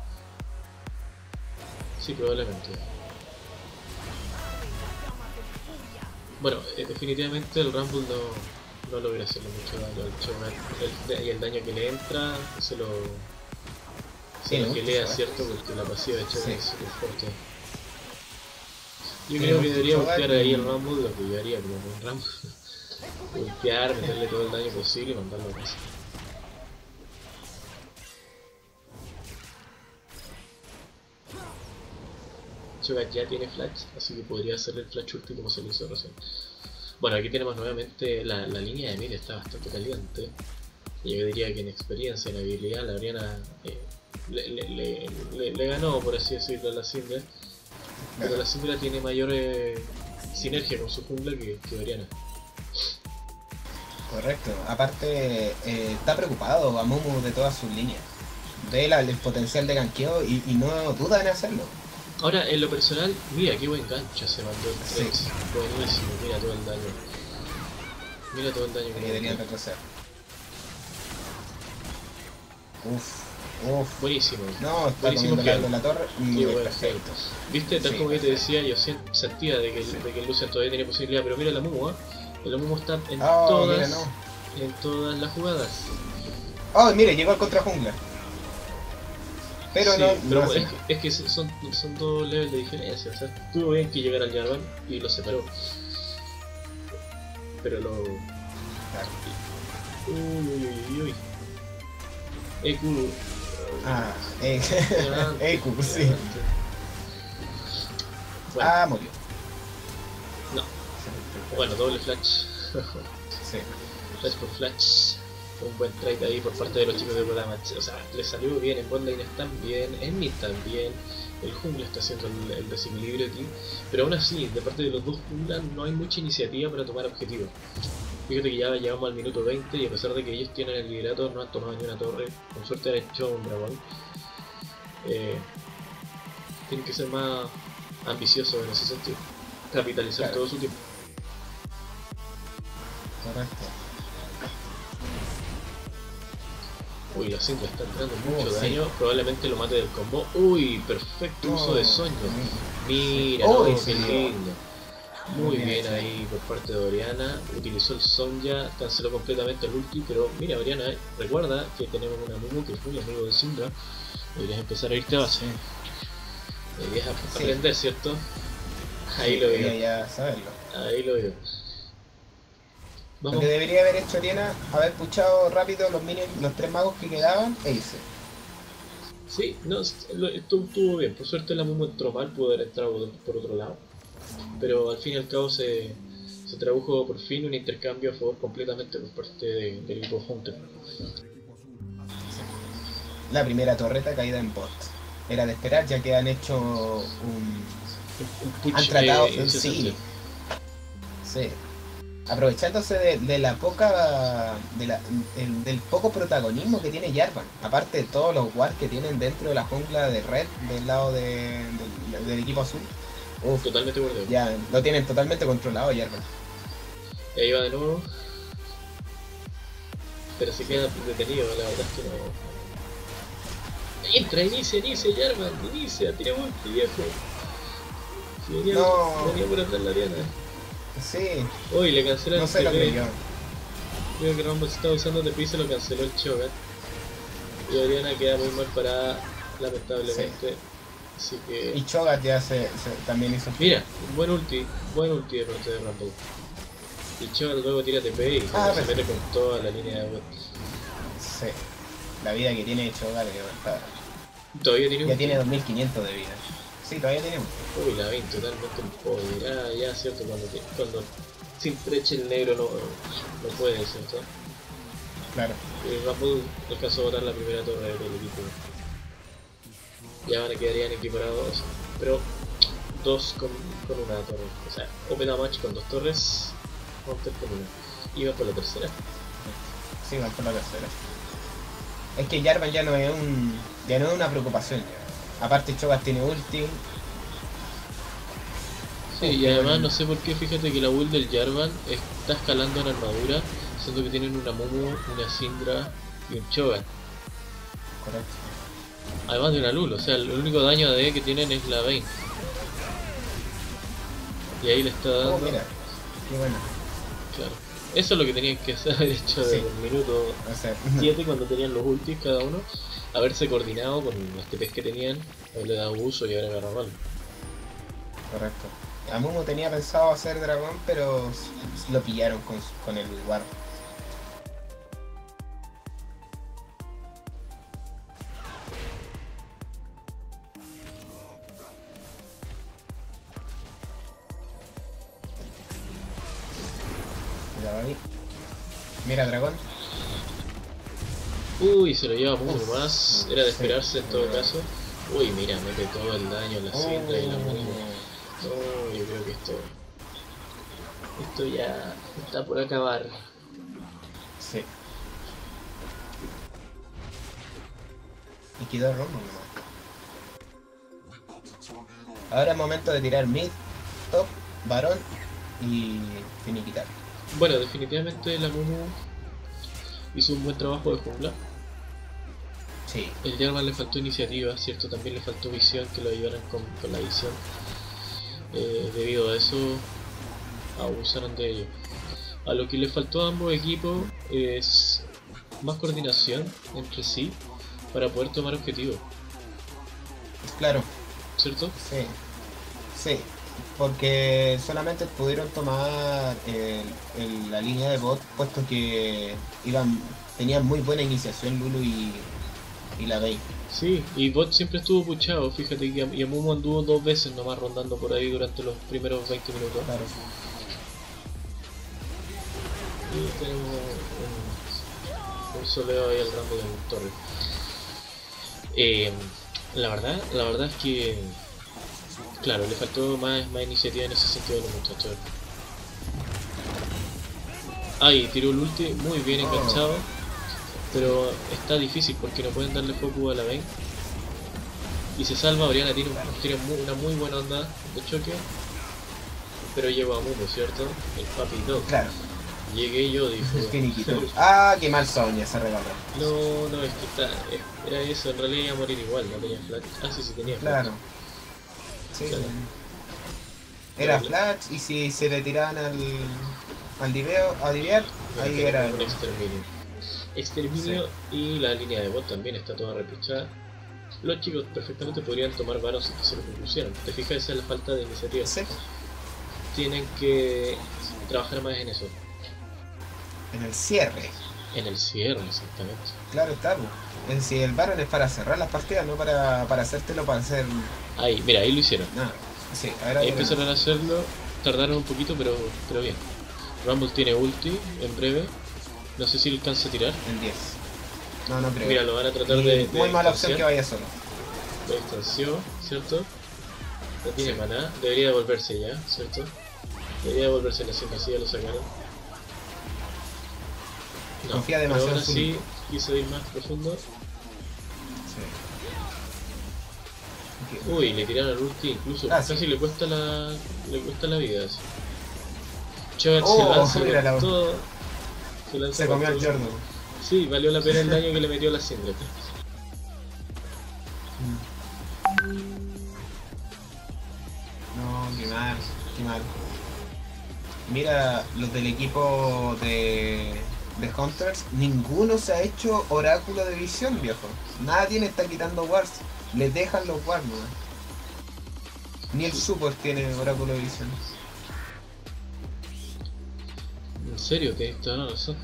Sí, probablemente. Bueno, eh, definitivamente el Rumble no, no logra hacerle mucho daño al Cho'Gath. El, y el daño que le entra se lo... Se Tiene lo mucho, gelea, ¿sabes? ¿cierto? Porque la pasiva de Cho'Gath Sí. es súper fuerte. Yo Tiene creo que mucho debería Cho'Gath buscar ahí y- el Rumble, lo que yo haría como un Rumble. Golpear, meterle todo el daño posible y mandarlo a casa. Cho'Gath ya tiene flash, así que podría hacerle el flash ulti como se lo hizo recién. Bueno, aquí tenemos nuevamente la, la línea de mid está bastante caliente. Y yo diría que en experiencia, en habilidad, la Oriana eh, le, le, le, le, le ganó, por así decirlo, a la Syndra. Pero la Syndra tiene mayor eh, sinergia con su jungla que, que Oriana. Correcto. Aparte, eh, está preocupado a Mumu de todas sus líneas. Ve la- el potencial de ganqueo y, y no duda en hacerlo. Ahora, en lo personal, mira qué buen gancho se mandó el Sí. Trex. Buenísimo, mira todo el daño. Mira todo el daño que Que le deberían metió. retroceder. Uf, uf. Buenísimo. No, está Buenísimo comiendo que largo la torre. Qué Mm, buen perfecto. ¿Viste? Tal Sí, como yo te perfecto. decía, yo sien- sentía de que, el- de que el Lucian todavía tenía posibilidad, pero mira la Mumu, ¿eh? El Mumu está en Oh, todas, mira, no. en todas las jugadas. Oh, mire, llegó al contra jungla. Pero Sí, no, pero no es, hace. que, es que son, son dos levels de diferencia, o sea, estuvo bien que llegara al Jarvan y lo separó. Pero lo... Claro. Uy, uy, uy, uy. E Q... Ah, eh, Adelante, Eku, sí. adelante. Bueno, Ah, murió. no. Bueno, doble flash. Sí. Flash por flash. Un buen trade ahí por parte de los chicos de Damage. O sea, le salió bien, en botlane están bien, en mid también. El jungla está haciendo el, el desequilibrio aquí. Pero aún así, de parte de los dos junglas no hay mucha iniciativa para tomar objetivos. Fíjate que ya llegamos al minuto veinte y a pesar de que ellos tienen el liderato, no han tomado ni una torre. Con suerte han hecho un dragón. Eh, tienen que ser más ambiciosos en ese sentido. Capitalizar Claro. todo su tiempo. Correcto. Uy, la Syndra está entrando mucho Oh, sí. daño, probablemente lo mate del combo. Uy, perfecto uso de Sonja. Mira, Oh, no, ese qué dio. lindo. Muy Muy bien bien, sí. ahí por parte de Oriana. Utilizó el Sonja, canceló completamente el ulti, pero mira Oriana, eh, recuerda que tenemos una Mumu que es muy amigo de Syndra. Deberías empezar a irte a base. Deberías ap- Sí. aprender, ¿cierto? Ahí Sí, lo debería veo, ya saberlo. ahí lo veo. Lo Vamos, que debería haber hecho Oriana, haber puchado rápido los minions, los tres magos que quedaban e irse. Sí, no, lo- estuvo, estuvo bien. Por suerte la Mumu entró mal, pudo haber entrado por, por otro lado. Pero al fin y al cabo se, se tradujo por fin un intercambio a favor completamente por parte de- del equipo Hunter. La primera torreta caída en bot. Era de esperar ya que han hecho un... Un push, Han tratado... eh, incesante. sí. Sí. Aprovechándose de, de la poca... De la, el- del poco protagonismo que tiene Jarvan. Aparte de todos los wards que tienen dentro de la jungla de red del lado de, del, del equipo azul. Uf, Totalmente de acuerdo. ya lo tienen totalmente controlado Jarvan. Y ahí va de nuevo. Pero se queda detenido, la verdad es que no. Entra, inicia, inicia, Jarvan, inicia, tira ulti, viejo. Si venía, No. venía por atrás la Ariana. Sí, Uy, le canceló no el se lo T P. creyó. Creo que Rumble estaba usando T P y se lo canceló el Cho'Gath. Y Ariana queda muy mal parada, lamentablemente. Así que. Y Cho'Gath ya se, se- también hizo... Mira, buen ulti, buen ulti de parte de Rumble. Y Cho'Gath luego tira T P y se, Ah, se pero- mete con toda la línea de bot. Sí. La vida que tiene Cho'Gath que está- Todavía tiene ya un. tiene dos mil quinientos de vida. Sí, todavía tiene un... Uy, la vein totalmente empoderada, ya cierto, cuando, te- cuando sin treche el negro no, no puede, ¿cierto? Claro. Y Rumble alcanzó a botar la primera torre del equipo. Ya van a quedarían equiparados, pero dos con, con una torre. O sea, Open Damage con dos torres, Hunter con una. Y va por la tercera. Sí, van por la tercera. Es que Jarvan ya no es un... ya no es una preocupación. Aparte Cho'Gath tiene ulti. Sí, y además no sé por qué, fíjate que la build del Jarvan está escalando en armadura, siendo que tienen una Mumu, una Syndra y un Cho'Gath. Correcto. Además de una Lulu, o sea, el único daño A D que tienen es la vein. Y ahí le está dando... Oh, mira. Qué bueno. Claro. Eso es lo que tenían que haber hecho Sí. desde el minuto O sea, siete cuando tenían los ultis cada uno. Haberse coordinado con los T Ps que tenían, haberle dado uso y haber agarrado mal. correcto. Amumu tenía pensado hacer dragón, pero s- lo pillaron con, con el ward. Mira, ahí. Mira, dragón. Uy, se lo lleva mucho Uf, más. Era de sí, esperarse en todo verdad. caso. Uy, mira, mete todo el daño en la Syndra y la Mumu. Oh. No, yo creo que esto... Esto ya está por acabar. Sí. Y quedó Romo nomás. Ahora es momento de tirar mid, top, varón y finiquitar. Bueno, definitivamente la Mumu hizo un buen trabajo de jungla. Sí, El Jarvan le faltó iniciativa, ¿cierto? También le faltó visión, que lo ayudaran con, con la visión. Eh, debido a eso, abusaron de ello. A lo que le faltó a ambos equipos es más coordinación entre sí para poder tomar objetivos, claro, ¿cierto? sí, sí, porque solamente pudieron tomar el- el- la línea de bot, puesto que iban, tenían muy buena iniciación Lulu y, y la Bey. Sí, y Bot siempre estuvo puchado, fíjate que y Amumu anduvo dos veces nomás rondando por ahí durante los primeros veinte minutos. Claro. Y tenemos un, un soleo ahí al rango de torre. Eh, la verdad, la verdad es que claro, le faltó más, más iniciativa en ese sentido a los muchachos. Ahí tiró el ulti, muy bien enganchado, pero está difícil porque no pueden darle foco a la vein. Y se salva, Oriana tiene, un- tiene mu- una muy buena onda de choque, pero llegó a Mumu, ¿cierto? El papi dos. Claro, Llegué yo, dijo. finiquito. Ah, qué mal Sonia se regaló. No, no, es que está, es- era eso, en realidad iba a morir igual, no tenía flash. Ah, sí, sí tenía flash. Claro. Sí. Claro. Era Claro. flash y si se le tiraban al, al diveo, a divear, Bueno, ahí tenemos era un exterminio. Exterminio y la línea de bot también está toda repichada. Los chicos perfectamente podrían tomar varos si se lo propusieran. ¿Te fijas? Esa es la falta de iniciativa. Sí, Tienen que trabajar más en eso. en el cierre. En el cierre, exactamente. Claro está, pues. Es decir, el Baron es para cerrar las partidas, no para, para hacértelo, para hacer Ahí, mira, ahí lo hicieron. nada. Sí, ahora Ahí viene empezaron a hacerlo, tardaron un poquito, pero, pero bien. Rumble tiene ulti en breve. No sé si le alcanza a tirar. el diez. No, no creo. Mira, lo van a tratar Y de, de muy mala opción distanciar. que vaya solo. Lo distanció, ¿cierto? No tiene maná, debería devolverse ya, ¿cierto? Debería devolverse la siempre así, ya lo sacaron. No, Confía pero demasiado ahora en su sí equipo. quiso ir más profundo. Sí. Uy, le tiraron el ulti, incluso Ah, sí. casi le cuesta la le cuesta la vida. Así. Chogat Oh, se lanza mira con la- todo. Se, lanza Se con comió al todo. Jordan. Sí, valió la pena el daño que le metió la Syndra. No, qué mal, qué mal. Mira, los del equipo de, de Hunters, ninguno se ha hecho oráculo de visión, viejo. Nadie le está quitando wars, les dejan los wars, ¿no? Ni el support tiene oráculo de visión. En serio, tienes toda la razón.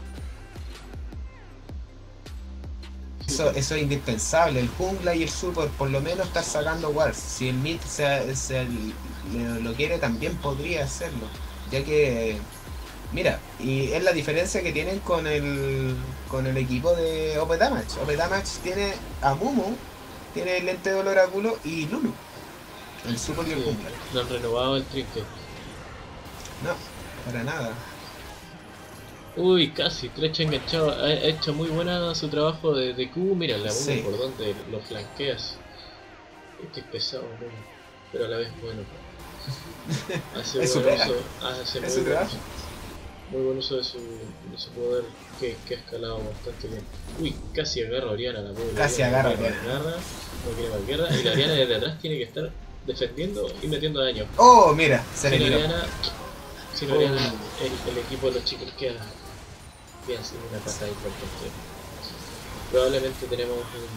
Eso, eso es indispensable, el jungla y el support por lo menos está sacando wars. Si el mid se, se lo, lo quiere también podría hacerlo. Ya que, mira, y es la diferencia que tienen con el con el equipo de O P Damage. O P Damage tiene a Mumu, tiene el lente del oráculo y Lulu. El support y el Sí, jungla. no han renovado el trinket. No, para nada. Uy, casi, Trecha enganchado, ha ha hecho muy buena su trabajo de, de Q, mira, la Sí. bomba por donde lo flanqueas. Este es pesado, ¿no? Pero a la vez bueno. Hace Es su buen pega. uso, hace Es muy su buen trabajo. uso, muy buen uso de su, de su poder que, que ha escalado bastante bien. Uy, casi agarra a Oriana, la pobre. Casi Oriana, agarra a no quiere más guerra, no quiere más guerra, y la Oriana desde atrás tiene que estar defendiendo y metiendo daño. Oh, mira, se le Sin tiró. Oriana, sin Oh. Oriana el, el equipo de los chicos queda bien sin una patada importante. Probablemente tenemos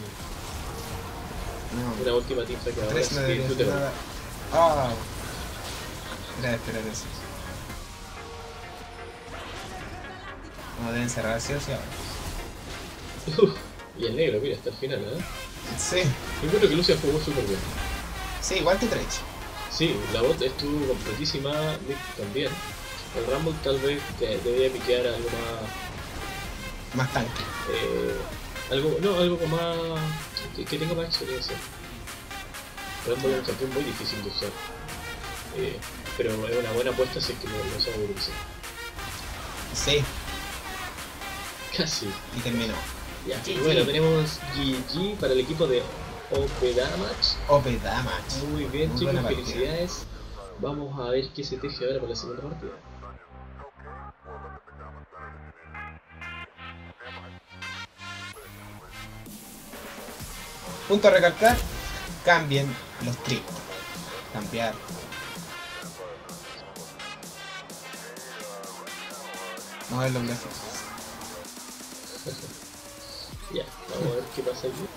un, No. una última tinta que ahora Tres es no debería hacer disfrutable. nada. Ah, era de esperar eso. No deben cerrar sí o sí ahora. Uf, y el negro, mira, hasta el final, ¿eh? Sí, Yo creo que Lucia jugó súper bien. sí, igual que Trecha. Sí, la bot estuvo completísima, Nick también. El Rumble tal vez que debería piquear algo más... Más tanque. Eh, algo, no, algo con más... Que, que tenga más experiencia. El Rumble es un campeón muy difícil de usar. Eh, pero es una buena apuesta si es que lo, lo sabe utilizar. Sí, Casi. y terminó. Ya, y G G. bueno, tenemos G G para el equipo de O P Damage. O P Damage. Muy bien, Muy chicos, buena partida. felicidades. Vamos a ver qué se teje ahora para la segunda partida. Punto a recalcar, cambien los tricks. Cambiar. Vamos a ver los gráficos. Ya, vamos a ver qué pasa aquí.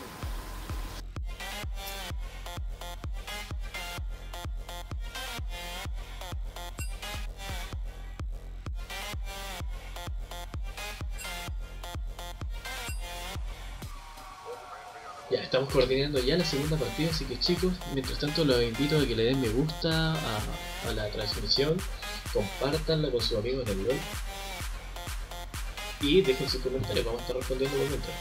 Ya, estamos coordinando ya la segunda partida, así que chicos, mientras tanto los invito a que le den me gusta a, a la transmisión, compartanla con sus amigos del LOL y dejen sus comentarios, vamos a estar respondiendo por mientras.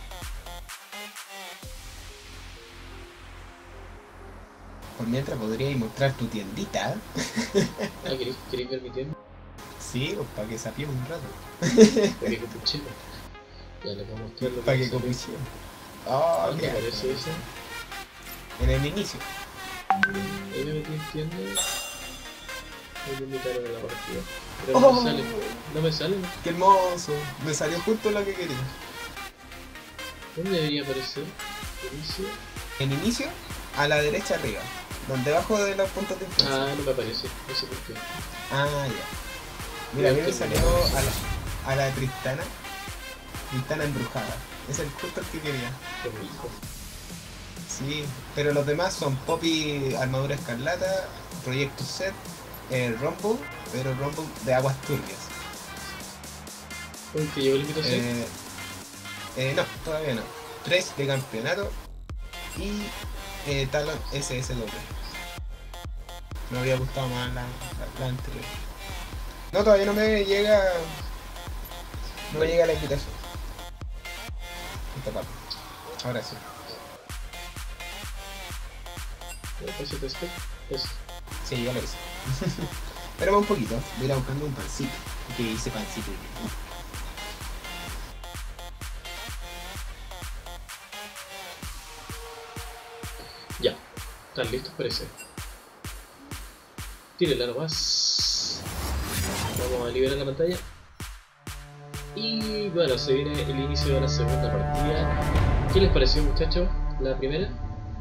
Por mientras podríais mostrar tu tiendita. Ah, ¿queréis, queréis ver mi tienda? Sí, pues para que sapiemos un rato. Para que copuchemos. Ya les voy a mostrar lo que Para que sale. copuchemos. Oh, ¿Dónde qué aparece asco. eso? En el inicio. Ahí me metí en tienda. Ahí me invitaron a la partida. Pero Oh. no me sale. No me sale. Qué hermoso. Me salió justo lo que quería. ¿Dónde debería aparecer? Inicio. En inicio, a la derecha arriba. Donde abajo de los puntos de influencia. Ah, no me aparece. No sé por qué. Ah, ya. Mira, a mí me salió a la, a la Tristana. Tristana embrujada. Es el justo el que quería. Por mi hijo. Sí, pero los demás son Poppy Armadura Escarlata, Proyecto Set, eh, Rumble, pero Rumble de aguas turbias. ¿Con que llegó la invitación? Eh, eh, no, todavía no. tres de campeonato y eh, Talon S S W. Me había gustado más la, la, la anterior. No, todavía no me llega. No me llega la invitación. Esta parte. Ahora sí. ¿Ese texto? Eso. Sí, ya lo hice. Pero va un poquito. Voy a ir a buscando un pancito. Que hice pancito. Ya. ¿Están listos? Parece. Tírenla nomás. Vamos a liberar la pantalla. Y bueno, se viene el inicio de la segunda partida. ¿Qué les pareció, muchachos? La primera.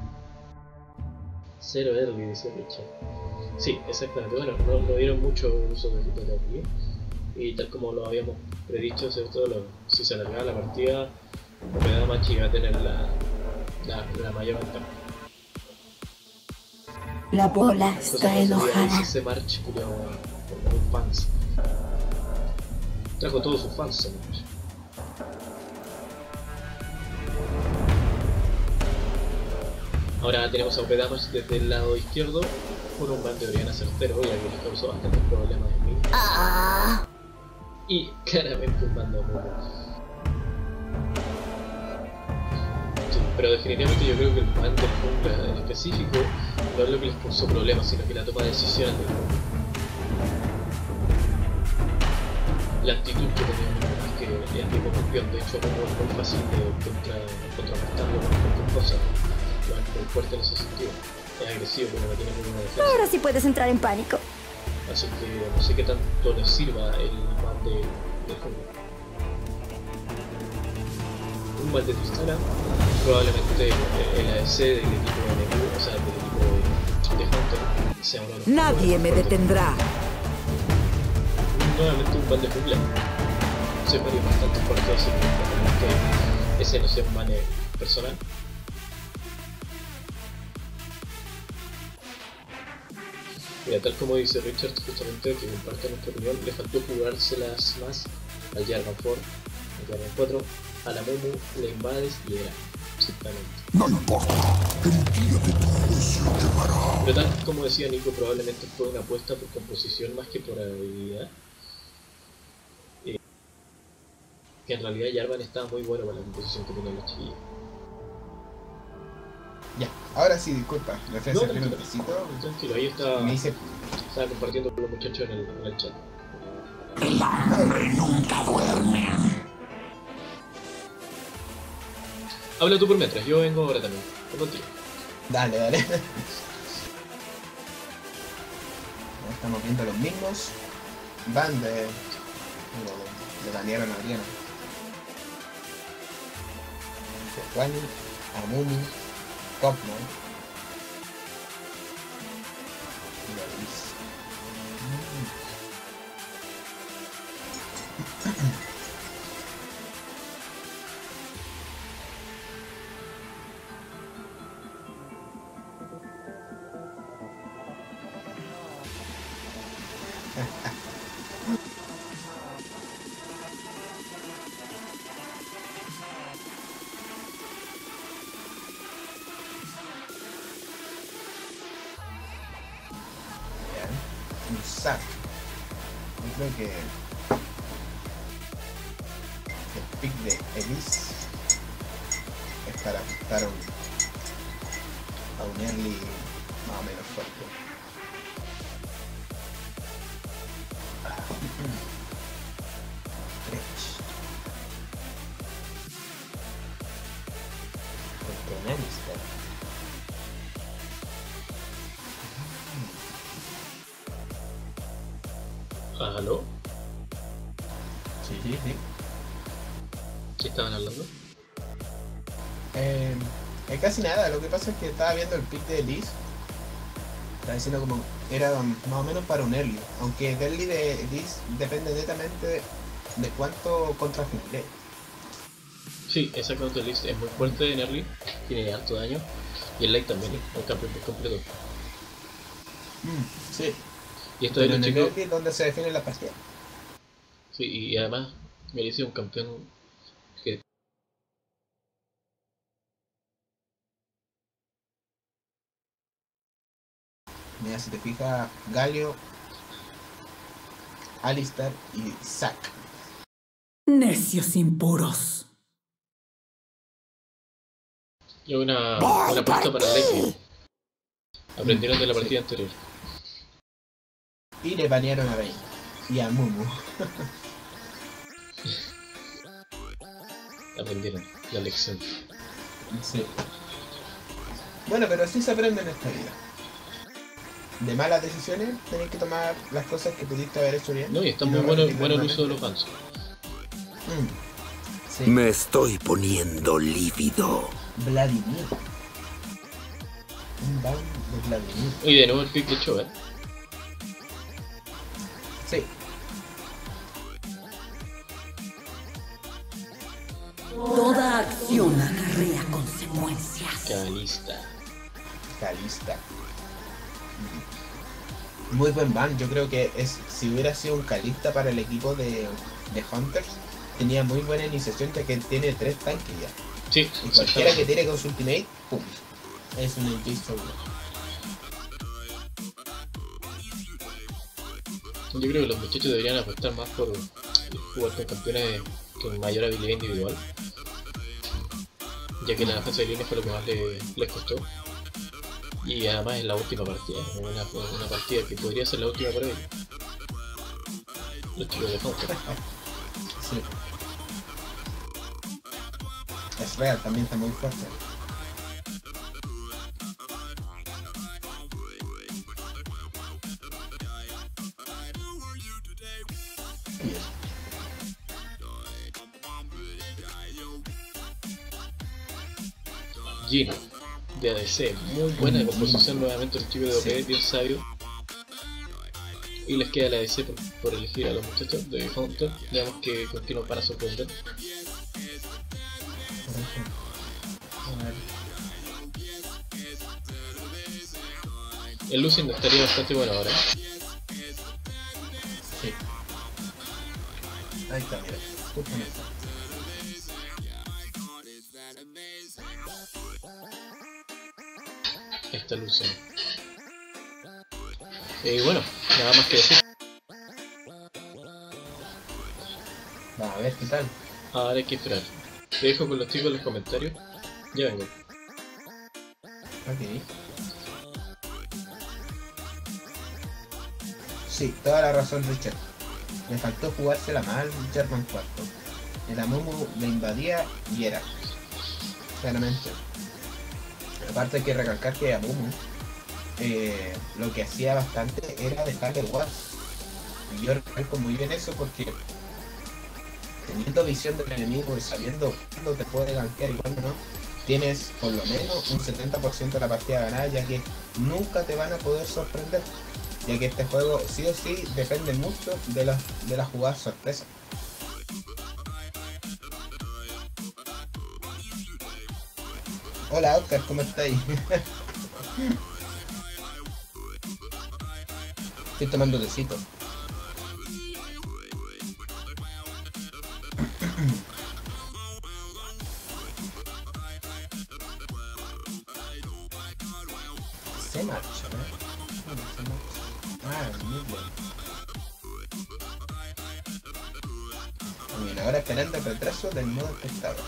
Cero early, dice Richard. Sí, exactamente. Bueno, no, no dieron mucho uso de de early. Y tal como lo habíamos predicho, ¿cierto? Lo, si se alargaba la partida, Opedamachi iba a tener la, la, la mayor ventaja. La bola Entonces, está no enojada. ese March, culiao, con los fans. Trajo todos sus fans ese March. Ahora tenemos a Opedamachi desde el lado izquierdo con un ban de Oriana certero, ya que les causó bastantes problemas en mí. Ah, Y claramente un ban de Amumu. Sí, pero definitivamente yo creo que el ban del jungla en específico no es lo que les causó problemas, sino que la toma de decisiones del juego. La actitud que tenía más que el tipo campeón, de hecho Amumu es muy fácil de contra, contrarrestarlo con cualquier cosa. Lo es muy fuerte en ese sentido. Es agresivo, pero no tiene ninguna defensa. ahora sí puedes entrar en pánico. Así que no sé qué tanto les sirva el ban de, de jungla. Un ban de Tristana, probablemente el A D C del equipo de enemigo, o sea, del equipo de, de Hunter, sea uno de los Nadie me fuertes. detendrá. Nuevamente un ban de jungla. Se parió bastante fuerte, así que probablemente ese no sea un ban personal. Mira, tal como dice Richard, justamente que comparte nuestra opinión, le faltó jugárselas más al Jarvan cuatro, al Jarvan cuatro, a la Amumu, le invades y era, simplemente. No importa, el día de tu juicio llegará. Pero tal como decía Nico, probablemente fue una apuesta por composición más que por habilidad. Eh, que en realidad Jarvan estaba muy bueno con la composición que tenía la chiquilla. Ya, ahora sí, disculpa. Me fui a No, servir un tranquilo, tecito. tranquilo, ahí está, Me hice. estaba compartiendo con los muchachos en el, en el chat. Nunca duerme. Habla tú por mientras, yo vengo ahora también. Voy contigo. Dale, dale. Estamos viendo los mismos. Van de. Le, le banearon a Oriana. Juani, Amumu, Copman. Y la Luis. Un sac. Yo creo que el pick de Elise es para ajustar a un, a un early más o menos fuerte. Ah. Stretch. Contra Lannister. ¿Aló? Sí, sí, sí. ¿Qué estaban hablando? Eh, eh, casi nada, lo que pasa es que estaba viendo el pick de Elise. Estaba diciendo como era um, más o menos para un early. Aunque el early de Elise depende netamente de, de cuánto contrajungle. Sí, exactamente, Elise es muy fuerte en early, tiene alto daño. Y el light también, el campeón por completo. Sí. Y esto de Pero los en el chicos, early es donde se define la partida. sí, y además Melicia es un campeón que... Mira, si te fijas, Galio, Alistar y Zac. Necios impuros. Es una, una apuesta para el late game. Aprendieron de la partida anterior. Y le banearon a Vayne y a Mumu. Aprendieron la lección. Sí. Bueno, pero así se aprende en esta vida. De malas decisiones tenés que tomar las cosas que pudiste haber hecho bien. No, y está y muy no bueno, repetirlas bueno el uso de nuevamente. los bans. Mm. Sí. Me estoy poniendo lívido. Vladimir. Un ban de Vladimir. Y de nuevo el pick de Chover. Sí. Toda acción acarrea consecuencias. Calista. Calista. Muy buen ban. Yo creo que es si hubiera sido un Calista para el equipo de, de Hunters, tenía muy buena iniciación ya que tiene tres tanques ya. Sí, Y cualquiera que tire con su ultimate, pum. Es un engage seguro. Yo creo que los muchachos deberían apostar más por jugar con campeones con mayor habilidad individual, ya que la fase de línea fue lo que más le, les costó. Y además es la última partida, una, una partida que podría ser la última para ellos. Los chicos de Hunter. Sí. Es real, también está muy fuerte. Gino, de A D C, muy buena composición nuevamente el chico de O P, Sí. bien sabio. Y les queda la A D C por, por elegir a los muchachos de Hunter, digamos que continúan para sorprender. A ver. El Lucian estaría bastante bueno ahora. Sí. Ahí está, mira. Justo en esta. Esta Lucian. Y bueno, nada más que decir. Vamos a ver qué tal. Ahora hay que esperar. Te dejo con los chicos en los comentarios. Ya vengo. Ok. Sí, toda la razón, Richard. Le faltó jugársela mal German cuarto. El Amumu le invadía y era. Claramente. Aparte hay que recalcar que Amumu eh, lo que hacía bastante era dejarle el ward. Y yo recalco muy bien eso porque teniendo visión del enemigo y sabiendo cuándo te puede gankear y cuándo no, tienes por lo menos un setenta por ciento de la partida ganada, ya que nunca te van a poder sorprender, ya que este juego sí o sí depende mucho de las de las jugadas sorpresa. Hola Oscar, ¿cómo estáis? Estoy tomando tecito. Se marcha, ¿no? ¿Cómo se marcha? Ah, muy bien. Muy bien, ahora esperando el retraso del modo espectador.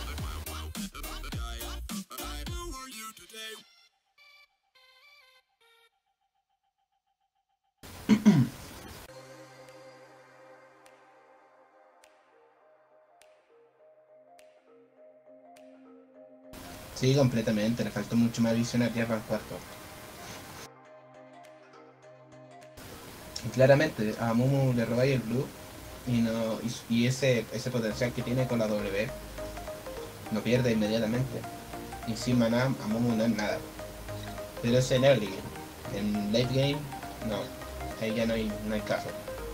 Sí, completamente, le faltó mucho más visión a tierra al cuarto. Y claramente a Mumu le robáis el blue y no y, y ese ese potencial que tiene con la W lo pierde inmediatamente. Y sin maná a Mumu no es nada. Pero es en early game. En late game, no. Ahí ya no hay, no hay caso.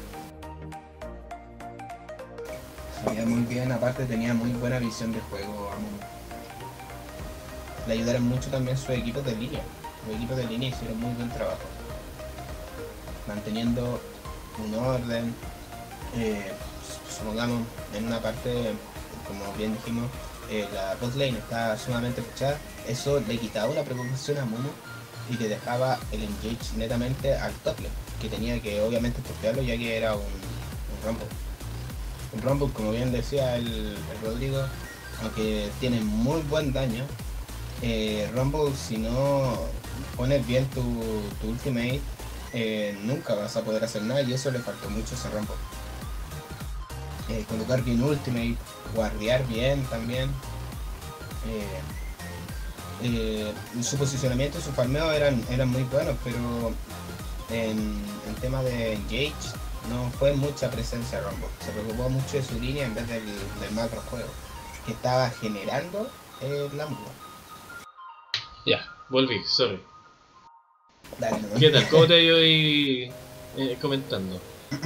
Sabía muy bien, aparte tenía muy buena visión de juego a Mumu. Le ayudaron mucho también sus equipos de línea. Los equipos de línea hicieron muy buen trabajo, manteniendo un orden, eh, supongamos en una parte, como bien dijimos, eh, la bot lane estaba sumamente puchada, eso le quitaba una preocupación a Mumu y le dejaba el engage netamente al top lane, que tenía que obviamente portearlo ya que era un, un Rumble. Un Rumble, como bien decía el, el Rodrigo, aunque tiene muy buen daño, eh, Rumble, si no pones bien tu, tu ultimate, eh, nunca vas a poder hacer nada, y eso le faltó mucho a ese Rumble. Eh, colocar bien ultimate, guardiar bien también. Eh, eh, su posicionamiento y su farmeo eran, eran muy buenos, pero en, en tema de engage no fue mucha presencia Rumble. Se preocupó mucho de su línea en vez del, del macro juego que estaba generando eh, la muda. Ya, volví, sorry. Dale, no. ¿Qué tal? ¿Cómo te ha ido ahí eh, comentando?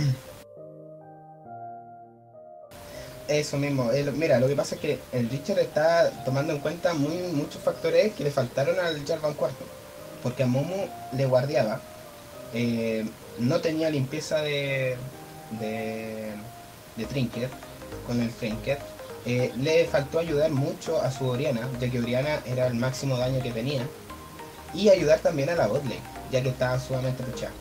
Eso mismo, eh, mira, lo que pasa es que el Richard está tomando en cuenta muy, muchos factores que le faltaron al Jarvan cuarto, porque a Mumu le guardiaba, eh, no tenía limpieza de, de, de Trinket con el Trinket, eh, le faltó ayudar mucho a su Oriana, ya que Oriana era el máximo daño que tenía, y ayudar también a la botlane, ya que estaba sumamente puchada.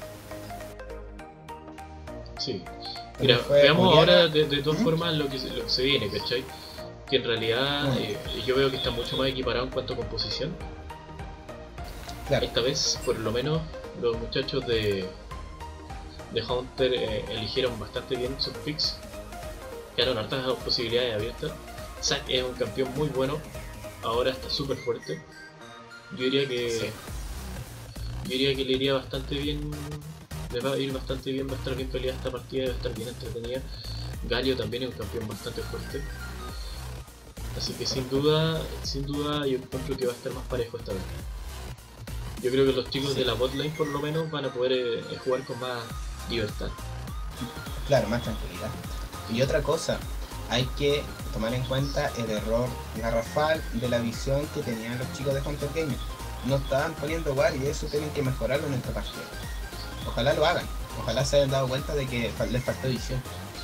Sí. Mira, veamos ahora de, de todas formas lo que, lo que se viene, ¿cachai? Que en realidad eh, yo veo que está mucho más equiparado en cuanto a composición. Claro. Esta vez, por lo menos, los muchachos de, de Haunter eh, eligieron bastante bien sus picks. Quedaron hartas posibilidades abiertas. Zac es un campeón muy bueno, ahora está súper fuerte. Yo diría que Sí. yo diría que le iría bastante bien. Le va a ir bastante bien, va a estar bien peleada esta partida, va a estar bien entretenida. Galio también es un campeón bastante fuerte. Así que sin duda, sin duda yo encuentro que va a estar más parejo esta vez. Yo creo que los chicos Sí. de la botlane por lo menos van a poder eh, jugar con más libertad. Claro, más tranquilidad. Y otra cosa, hay que tomar en cuenta el error garrafal de la visión que tenían los chicos de Hunter Games. No estaban poniendo guard y eso tienen que mejorarlo en esta partida. Ojalá lo hagan, ojalá se hayan dado cuenta de que les faltó visión.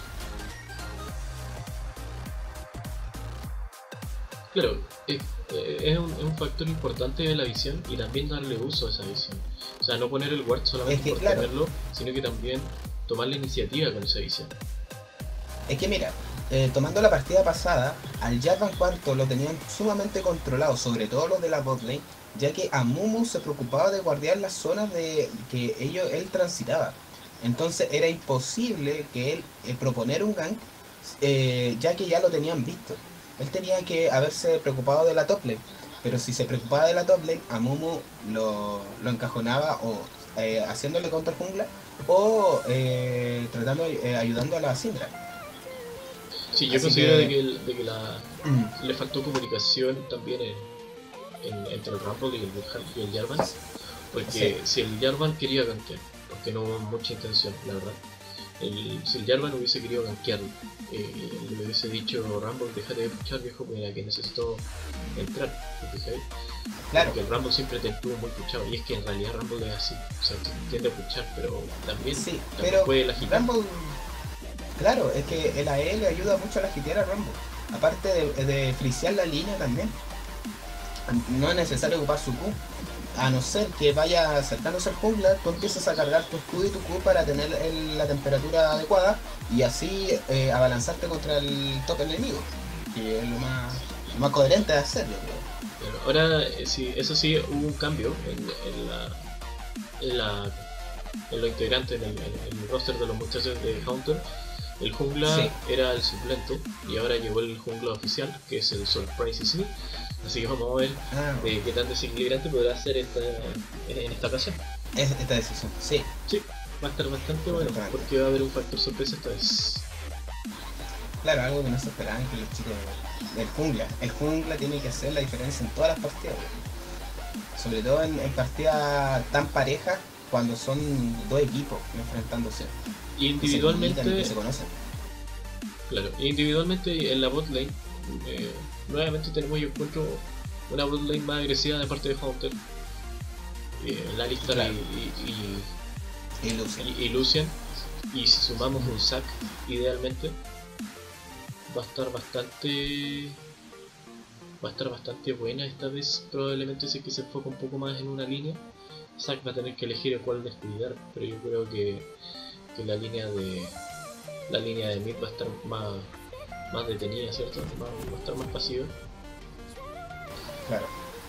Claro, es, es, un, es un factor importante de la visión y también darle uso a esa visión. O sea, no poner el ward solamente Es que, por claro. tenerlo, sino que también tomar la iniciativa con esa visión. Es que mira, eh, tomando la partida pasada, al Jarvan cuarto lo tenían sumamente controlado, sobre todo los de la botlane, ya que a Mumu se preocupaba de guardiar las zonas de que ellos, él transitaba. Entonces era imposible que él eh, proponer un gank, eh, ya que ya lo tenían visto. Él tenía que haberse preocupado de la top lane, pero si se preocupaba de la top lane, a Mumu lo, lo encajonaba o eh, haciéndole contra jungla o eh, tratando eh, ayudando a la Syndra. Sí, yo Así considero que- de que, el- de que la, le faltó comunicación también en, en- entre el Rumble y el, y el Jarvan, porque Sí. si el Jarvan quería gankear, porque no hubo mucha intención, la verdad, el, si el Jarvan hubiese querido gankear, eh, le hubiese dicho Rumble, déjate de puchar viejo, mira que necesito entrar, ¿te fijas? Claro, Porque el Rumble siempre te estuvo muy puchado, y es que en realidad Rumble es así, o sea, tiende a puchar, pero también, sí, también pero puede la agitar. Rumble, claro, es que el A E le ayuda mucho a la gitear a Rumble. Aparte de, de frisear la línea también. No es necesario ocupar su Q. A no ser que vaya acercándose al jungla, tú empiezas a cargar tu Q y tu Q para tener el- la temperatura adecuada y así eh, abalanzarte contra el top enemigo. Que es lo más, lo más coherente de hacer, yo creo. Pero ahora, eh, sí, eso sí, hubo un cambio en, en la, en la en los integrantes, en el, en el roster de los muchachos de Haunter. El jungla Sí. era el suplente y ahora llegó el jungla oficial, que es el Surprise Smith. Así que vamos a ver Ah, eh, qué tan desequilibrante podrá ser esta, en esta ocasión. es esta decisión, sí. Sí, va a estar bastante bueno Bastante. porque va a haber un factor sorpresa esta vez. Claro, algo que no se esperaban que los chicos del jungla. El jungla tiene que hacer la diferencia en todas las partidas. Sobre todo en, en partidas tan parejas cuando son dos equipos enfrentándose. Y Que se comunican y individualmente, que se conocen. claro, individualmente en la bot lane, eh, nuevamente tenemos yo encuentro una bot lane más agresiva de parte de Haunter. Eh, Alistar Claro. y, y, Y Lucian. y, y Lucian, y si sumamos un sack idealmente, va a estar bastante va a estar bastante buena esta vez. Probablemente sí que se enfoca un poco más en una línea. Zack va a tener que elegir cuál descuidar, pero yo creo que, que la línea de la línea de mid va a estar más, más detenida, ¿cierto? Va, va a estar más pasiva. Claro.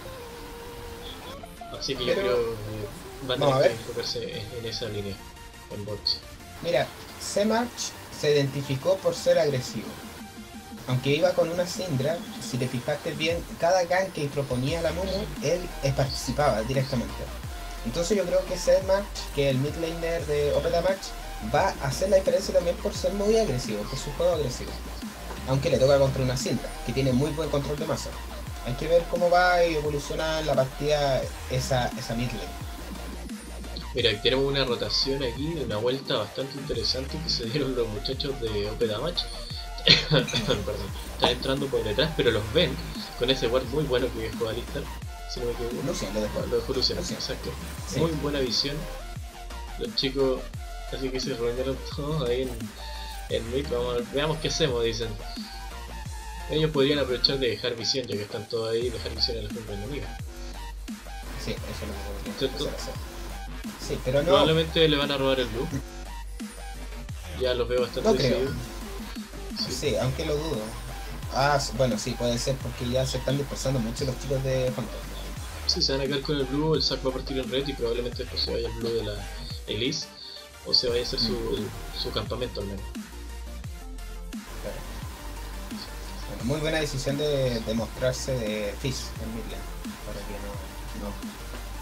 Así que Pero, yo creo que va a vamos a tener ver. que enfocarse en, en esa línea, en bots. Mira, C-March se identificó por ser agresivo. Aunque iba con una Syndra, si te fijaste bien, cada gank que proponía la Mumu, él eh, participaba directamente. Entonces yo creo que C-March, que el mid laner de O P Damage, va a hacer la diferencia también por ser muy agresivo, por su juego agresivo. Aunque le toca contra una Syndra, que tiene muy buen control de masa. Hay que ver cómo va y evoluciona en la partida esa, esa mid lane. Mira, tenemos una rotación aquí, una vuelta bastante interesante que se dieron los muchachos de O P Damage. Perdón, están entrando por detrás, pero los ven con ese ward muy bueno que dejó Alistar, si no me equivoco. Lucian lo dejó. Lo dejó Lucian, Lucian. exacto. Sí. Muy buena visión. Los chicos, así que se reunieron todos ahí en, en mid. Vamos a ver, veamos qué hacemos, dicen. Ellos podrían aprovechar de dejar visión, ya que están todos ahí, dejar visión a la jungla enemiga. Sí, eso es lo que podría ¿Cierto? empezar a hacer. Sí, pero no, Probablemente le van a robar el blue. Ya los veo bastante no creo. decididos. Sí, aunque lo dudo. Ah, bueno, sí, puede ser porque ya se están dispersando mucho los chicos de Phantom. Si se van a quedar con el blue, el Zack va a partir en red y probablemente después se vaya el blue de la Elise o se vaya a hacer su, su campamento al menos. Claro. Bueno, muy buena decisión de, de mostrarse de Fizz en midlane, para que no... no.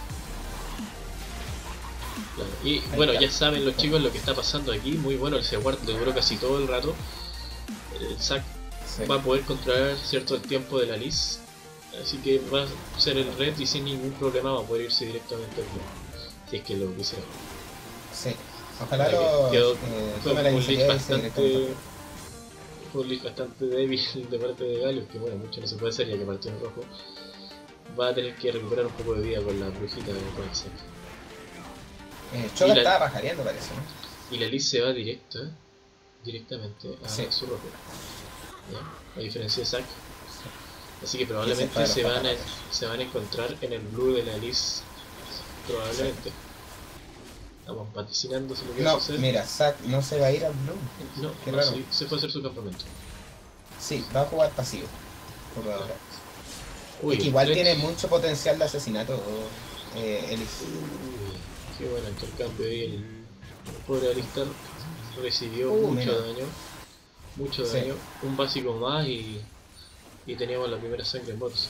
Claro. Y Ahí bueno, está. ya saben los chicos lo que está pasando aquí, muy bueno, el C-Ward le duró casi todo el rato. El Zack Sí. va a poder controlar cierto el tiempo de la Elise, así que va a ser el red y sin ningún problema va a poder irse directamente al blue, si es que lo quisiera. Sí. Ojalá Vale, lo quedó- eh, Fue tome la un lead iniciativa y se directamente. bastante, fue un lead bastante débil de parte de Galio, que bueno, mucho no se puede hacer ya que partió en rojo. Va a tener que recuperar un poco de vida con la brujita de Zack. Eh, Choga Y la- estaba pajareando, parece, ¿no? Y la Elise se va directa, directamente a Sí. su rojo, ¿ya? A diferencia de Zack. Así que probablemente para los se van, a, patalanes. se van a encontrar en el blue de la Elise. Probablemente. Estamos vaticinando si lo que va a No, suceder. mira, Zack no se va a ir al blue. No, qué no, raro. sí, se fue a hacer su campamento. Sí, va a jugar pasivo. Por ahora. Uy, Es que igual Dredge- tiene mucho potencial de asesinato, eh, Elise. Uy, qué bueno intercambio ahí. El, el pobre Alistar recibió Uh, mucho mira. daño. Mucho Sí. daño. Un básico más y, y teníamos la primera sangre en bots.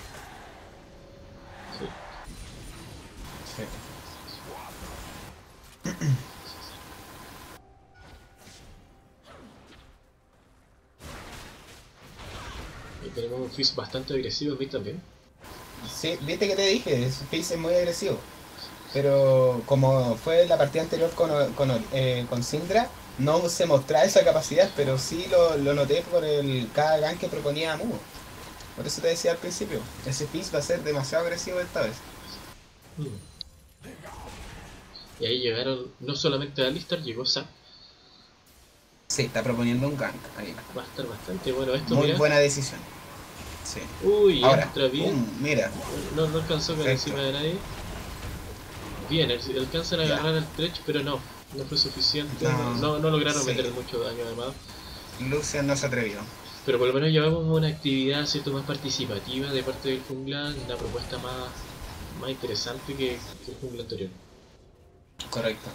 Sí. Sí. Y tenemos un Fizz bastante agresivo en mid también. Sí, viste que te dije, es- Fizz es muy agresivo. Pero como fue la partida anterior con, con, eh, con Syndra, no se mostraba esa capacidad, pero sí lo, lo noté por el cada gank que proponía Mumu. Por eso te decía al principio, ese Fizz va a ser demasiado agresivo esta vez. Mm. Y ahí llegaron, no solamente Alistar, llegó Zack. Sí, está proponiendo un gank ahí. Va a estar bastante bueno esto, Muy mira. buena decisión. Sí. Uy, Ahora, entra bien. pum, mira, No, no alcanzó con Perfecto. encima de nadie. Bien, al- alcanzan a Ya. agarrar al Tretch, pero no, no fue suficiente. No, No, no lograron sí. meter mucho daño además. Lucian no se atrevió. Pero por lo menos llevamos una actividad cierto más participativa de parte del jungla, una propuesta más, más interesante que, que el jungla anterior. Correcto.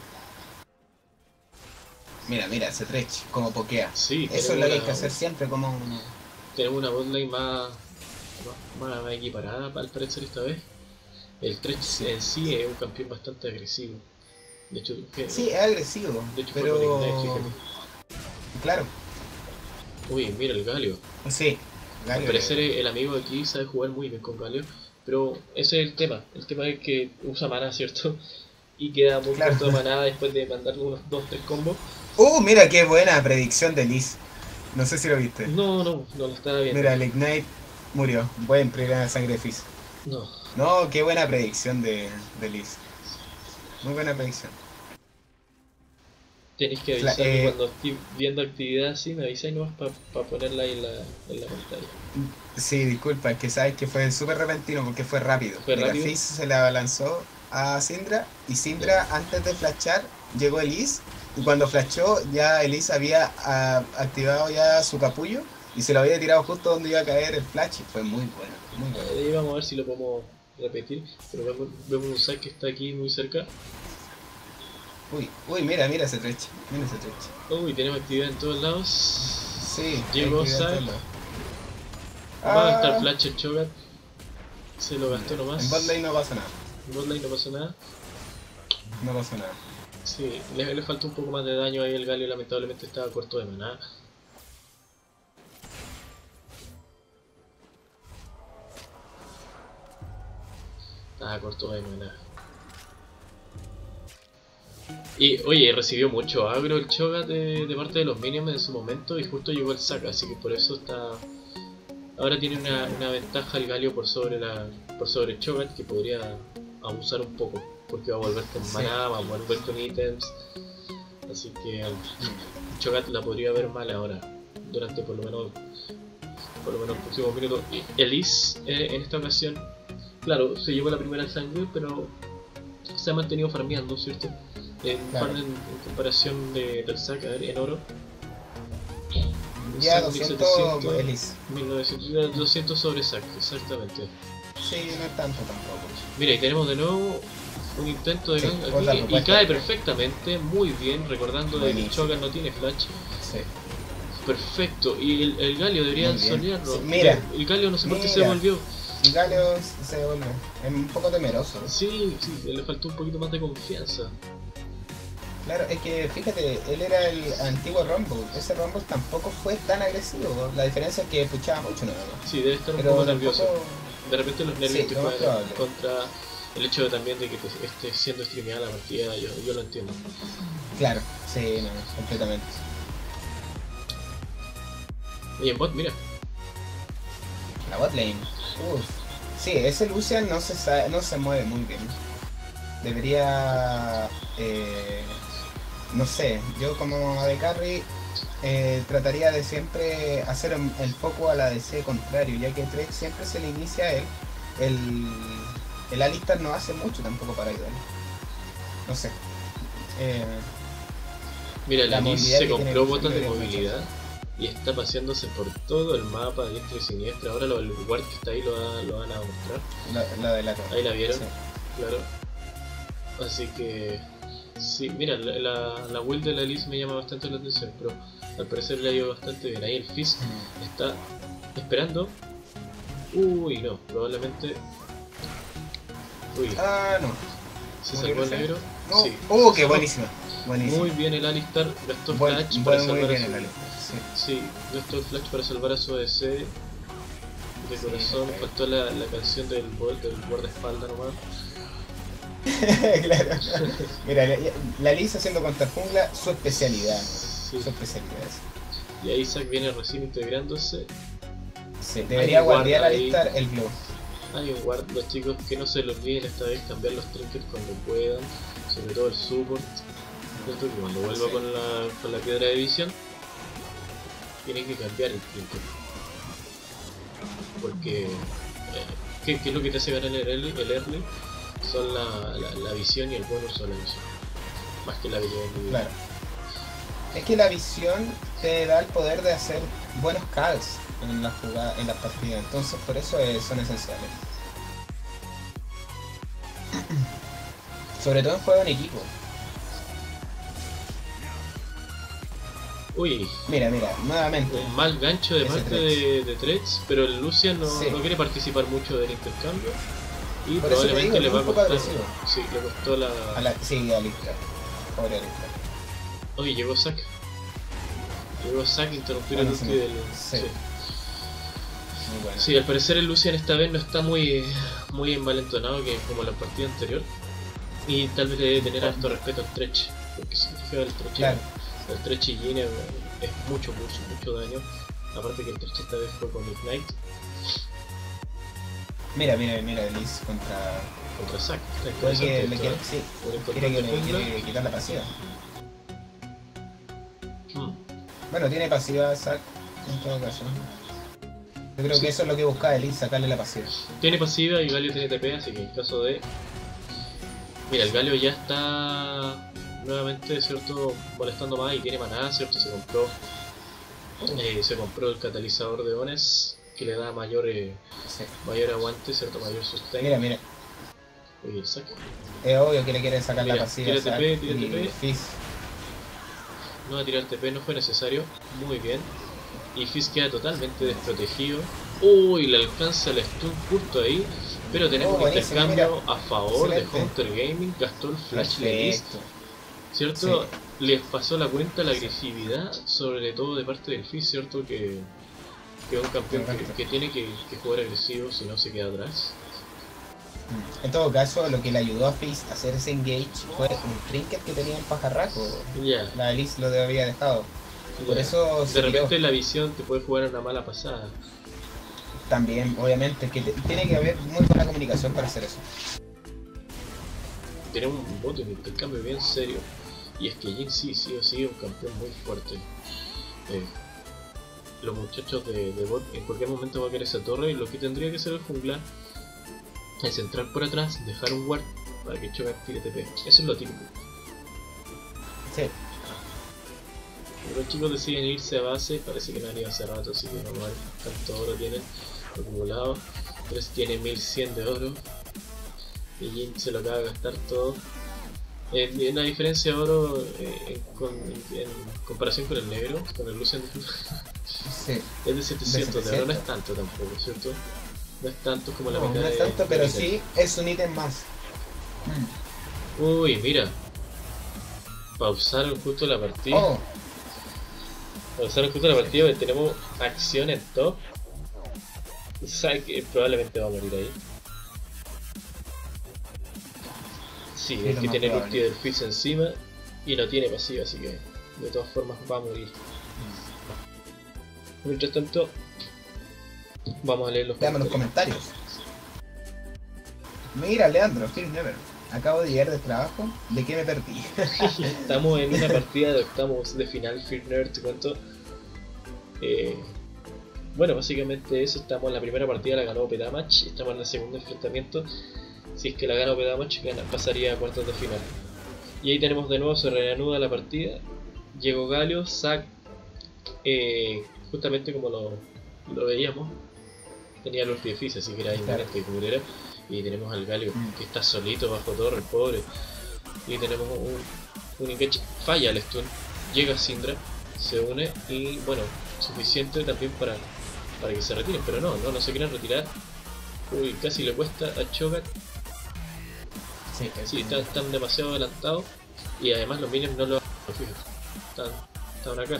Mira, mira, ese Tretch, como pokea. Sí, Eso es tenemos lo que hay una- que hacer siempre, como... Tenemos una botlane más, más, más equiparada al parecer esta vez. El Tretch en sí es un campeón bastante agresivo. De hecho, que- Sí, es agresivo, de hecho fue pero... con Ignite, fíjate. Claro, Uy, mira el Galio. sí. Al Galio, parecer el amigo aquí sabe jugar muy bien con Galio, pero ese es el tema. El tema es que usa mana, ¿cierto? Y queda muy Claro. corto de maná después de mandarle unos dos tres combos. Uh, mira qué buena predicción de Liz. No sé si lo viste. No, no, no lo estaba viendo. Mira, el Ignite murió. Buen primera sangre Fizz. No, No, qué buena predicción de, de Liz. Muy buena predicción. Tenéis que Fla- avisarme eh, cuando estoy viendo actividad así, me avisáis nomás para pa ponerla ahí en la, en la pantalla. Sí, disculpa, es que sabes que fue súper repentino porque fue rápido. ¿Fue Mira, rápido? Fizz se la lanzó a Syndra y Syndra antes de flashar llegó Elise y cuando flashó ya Elise había ah, activado ya su capullo y se lo había tirado justo donde iba a caer el flash y fue muy bueno, muy bueno. Ahí vamos a ver si lo podemos repetir, pero vemos, vemos un Zack que está aquí muy cerca. Uy, uy, mira, mira ese treche, mira ese treche. Uy, tenemos actividad en todos lados. Sí, Llegó hay que Zack. hacerlo. Va a gastar Ah, flash el Cho'Gath. Se lo gastó nomás. en botlane no pasa nada, En botlane no pasó nada. no pasa nada. Sí, le, le faltó un poco más de daño ahí. El Galio lamentablemente estaba corto de maná. Estaba corto de maná. Y oye, recibió mucho agro el Cho'Gath de, de parte de los minions en su momento y justo llegó el Zack, así que por eso está... Ahora tiene una, una ventaja el Galio por sobre la por sobre Cho'Gath que podría abusar un poco, porque va a volver con Sí. maná, va a volver con ítems, así que Cho'Gath la podría ver mal ahora, durante por lo menos por lo menos los próximos minutos. Y Elise eh, en esta ocasión, claro, se llevó la primera sangre, pero se ha mantenido farmeando, ¿cierto? En, Claro. farm en, en comparación de, del Zack, a ver, en oro. Ya Zack doscientos Elise. mil novecientos, doscientos sobre Zack, exactamente. Sí, no es tanto tampoco. Mira, y tenemos de nuevo un intento de Sí, gang otra aquí y propuesta. cae perfectamente, muy bien, recordando de que Buenísimo. Cho'Gath no tiene flash. Sí. Perfecto, y el, el Galio debería Muy bien. solearlo. Sí, mira. El, el Galio no sé por qué se Mira. volvió. Y Galio se vuelve es un poco temeroso. Sí, sí, le faltó un poquito más de confianza. Claro, es que fíjate, él era el antiguo Rumble. Ese Rumble tampoco fue tan agresivo. La diferencia es que puchaba mucho nada más. Sí, debe estar un Pero poco tampoco... nervioso. De repente los nervios Sí, que lo más juegan probable. contra el hecho de también de que te esté siendo streameada la partida, yo, yo lo entiendo. Claro, sí, no, completamente. Y en bot, mira, La botlane. Uff. Sí, ese Lucian no se sabe, no se mueve muy bien. Debería... Eh, no sé, yo como A D Carry eh, trataría de siempre hacer el, el foco a la D C contrario, ya que Trek siempre se le inicia a él. El, el Alistar no hace mucho tampoco para ayudarle. No sé. Eh, mira, La la Liz movilidad se que tiene compró el botas de servidor, movilidad y está paseándose por todo el mapa, diestra y siniestra. Ahora lo, el guard que está ahí lo, va- lo van a mostrar. la, la de la torre. Ahí la vieron, Sí. claro. Así que... Sí, mira, la, la, la build de la Liz me llama bastante la atención, pero al parecer le ha ido bastante bien. Ahí el Fizz está esperando. Uy, no, probablemente... Uy, Ah, no. se ¿murió salvó el ese? negro. No. Sí. Uh, se qué salvó. buenísima. Buenísima. Muy bien el Alistar, gastó Buen- flash buen- para muy salvar bien a el su... Alistar, sí. Sí, gastó el flash para salvar a su A D C. De Sí, corazón, perfecto. faltó la, la canción del, bol- del guardaespaldas nomás. Claro. Mira, la, la Liz haciendo contra jungla, su especialidad. Sí. Su especialidad. Y ahí Zack viene recién integrándose. Sí, debería Hay un guardiar guard a ahí. Alistar el blue. Hay un guard, los chicos que no se lo olviden esta vez cambiar los trinkets cuando puedan, sobre todo el support. ¿Cierto? Que cuando vuelva Sí. con, la, con la piedra de visión, tienen que cambiar el trinket. Porque, eh, ¿qué, qué es lo que te hace ganar el early? El early son la, la, la visión y el bonus a la visión, más que la habilidad individual. Claro. Es que la visión te da el poder de hacer buenos calls en la jugada, en las partidas, entonces por eso es- son esenciales. Sobre todo en juego en equipo. Uy, Mira, mira, nuevamente. un mal gancho de Ese parte Threads. de, de Threads, pero el Lucian no, Sí. no quiere participar mucho del intercambio y Por eso te probablemente digo, le es va a un poco costar. agresivo. Sí, le costó la. A la, sí, a Alistar. Pobre Alistar. Oye, llegó Zack. Llegó Zack, interrumpió el ulti Buenísimo. del. Sí. Sí. Muy bueno. Sí, al parecer el Lucian esta vez no está muy, muy envalentonado que como la partida anterior. Y tal vez le debe tener harto respeto al Tretch. Porque si te fijas el Tretch, Claro. el Tretch y Gine es mucho, mucho, mucho daño. Aparte que el Tretch esta vez fue con Ignite Mira, mira, mira, Liz contra. contra Zack. Está Puede que interesante le esto, quiere, ¿eh? sí, Un quiere que importante le jungla. quiere quitar la pasiva. Bueno, tiene pasiva Zac en todo caso. Yo creo Sí. que eso es lo que busca Elite, sacarle la pasiva. Tiene pasiva y Galio tiene T P, así que en caso de... Mira, el Galio ya está nuevamente, ¿cierto? Molestando más y tiene maná, ¿cierto? Se compró eh, se compró el catalizador de Ones, que le da mayor eh, Sí. mayor aguante, ¿cierto? Mayor sustain. Mira, mira. Oye, el saque. Es obvio que le quieren sacar Mira, la pasiva tira a Zac T P, tira y T P. Fizz. No va a tirar T P, no fue necesario. Muy bien. Y Fizz queda totalmente desprotegido. Uy, le alcanza el stun justo ahí. Pero tenemos Oh, buenísimo, intercambio mira. a favor Excelente. de Hunter Gaming. Gastó el flash de Liz, Perfecto. ¿cierto? Les pasó la cuenta la agresividad, sobre todo de parte del Fizz, ¿cierto? Que, que es un campeón que, Correcto. que tiene que, que jugar agresivo, si no se queda atrás. En todo caso, lo que le ayudó a Fizz a hacer ese engage fue un trinket que tenía el pajarraco. Ya. La Elise lo había dejado. Por ya. eso se De tiró. repente la visión te puede jugar una mala pasada. También, obviamente, que te- tiene que haber muy buena comunicación para hacer eso. Tenemos un bot de intercambio bien serio. Y es que Jhin sí, sí o sí es un campeón muy fuerte. Eh, los muchachos de, de bot en cualquier momento va a querer esa torre, y lo que tendría que hacer el jungla es entrar por atrás, dejar un ward para que Cho'Gath tire T P. Eso es lo típico. Sí. Los chicos deciden irse a base, parece que no han ido hace rato, así que normal. Tanto oro tienen acumulado. tres tiene mil cien de oro. Y Jhin se lo acaba de gastar todo. Eh, la diferencia de oro eh, en, con- en comparación con el negro, con el Lucian, Sí. es de setecientos de oro, no es tanto tampoco, ¿cierto? No es tanto como la No, mitad no es de- tanto, de pero Vital. sí es un ítem más. Mm. Uy, mira. Pausaron justo la partida. Oh, Pausaron justo la partida porque tenemos acción en top. O sea que probablemente va a morir ahí. Sí, Sí, es lo que más tiene el probable. ulti del Fizz encima y no tiene pasiva, así que de todas formas va a morir. Mientras tanto, vamos a leer los veamos los comentarios. comentarios. Mira, Leandro, Phil Never. Acabo de llegar del trabajo. ¿De qué me perdí? Estamos en una partida de octavos de final, Firner, te cuento. Eh, bueno, básicamente eso, estamos en la primera partida, la ganó Pedamach, estamos en el segundo enfrentamiento. Si es que la gana Pedamach, gana, pasaría a cuartos de final. Y ahí tenemos de nuevo, se reanuda la partida. Llegó Galio, Zac, eh, justamente como lo, lo veíamos, tenía el ulti de Fizz, así que era inminente que muriera. Y tenemos al Galio que está solito bajo torre, el pobre. Y tenemos un, un engage, falla el stun, llega Syndra, se une y bueno, suficiente también para, para que se retiren, pero no, no, no se quieren retirar. Uy, casi le cuesta a Cho'Gath. Sí, Sí, están, están demasiado adelantados y además los minions no lo fijan, están, están acá.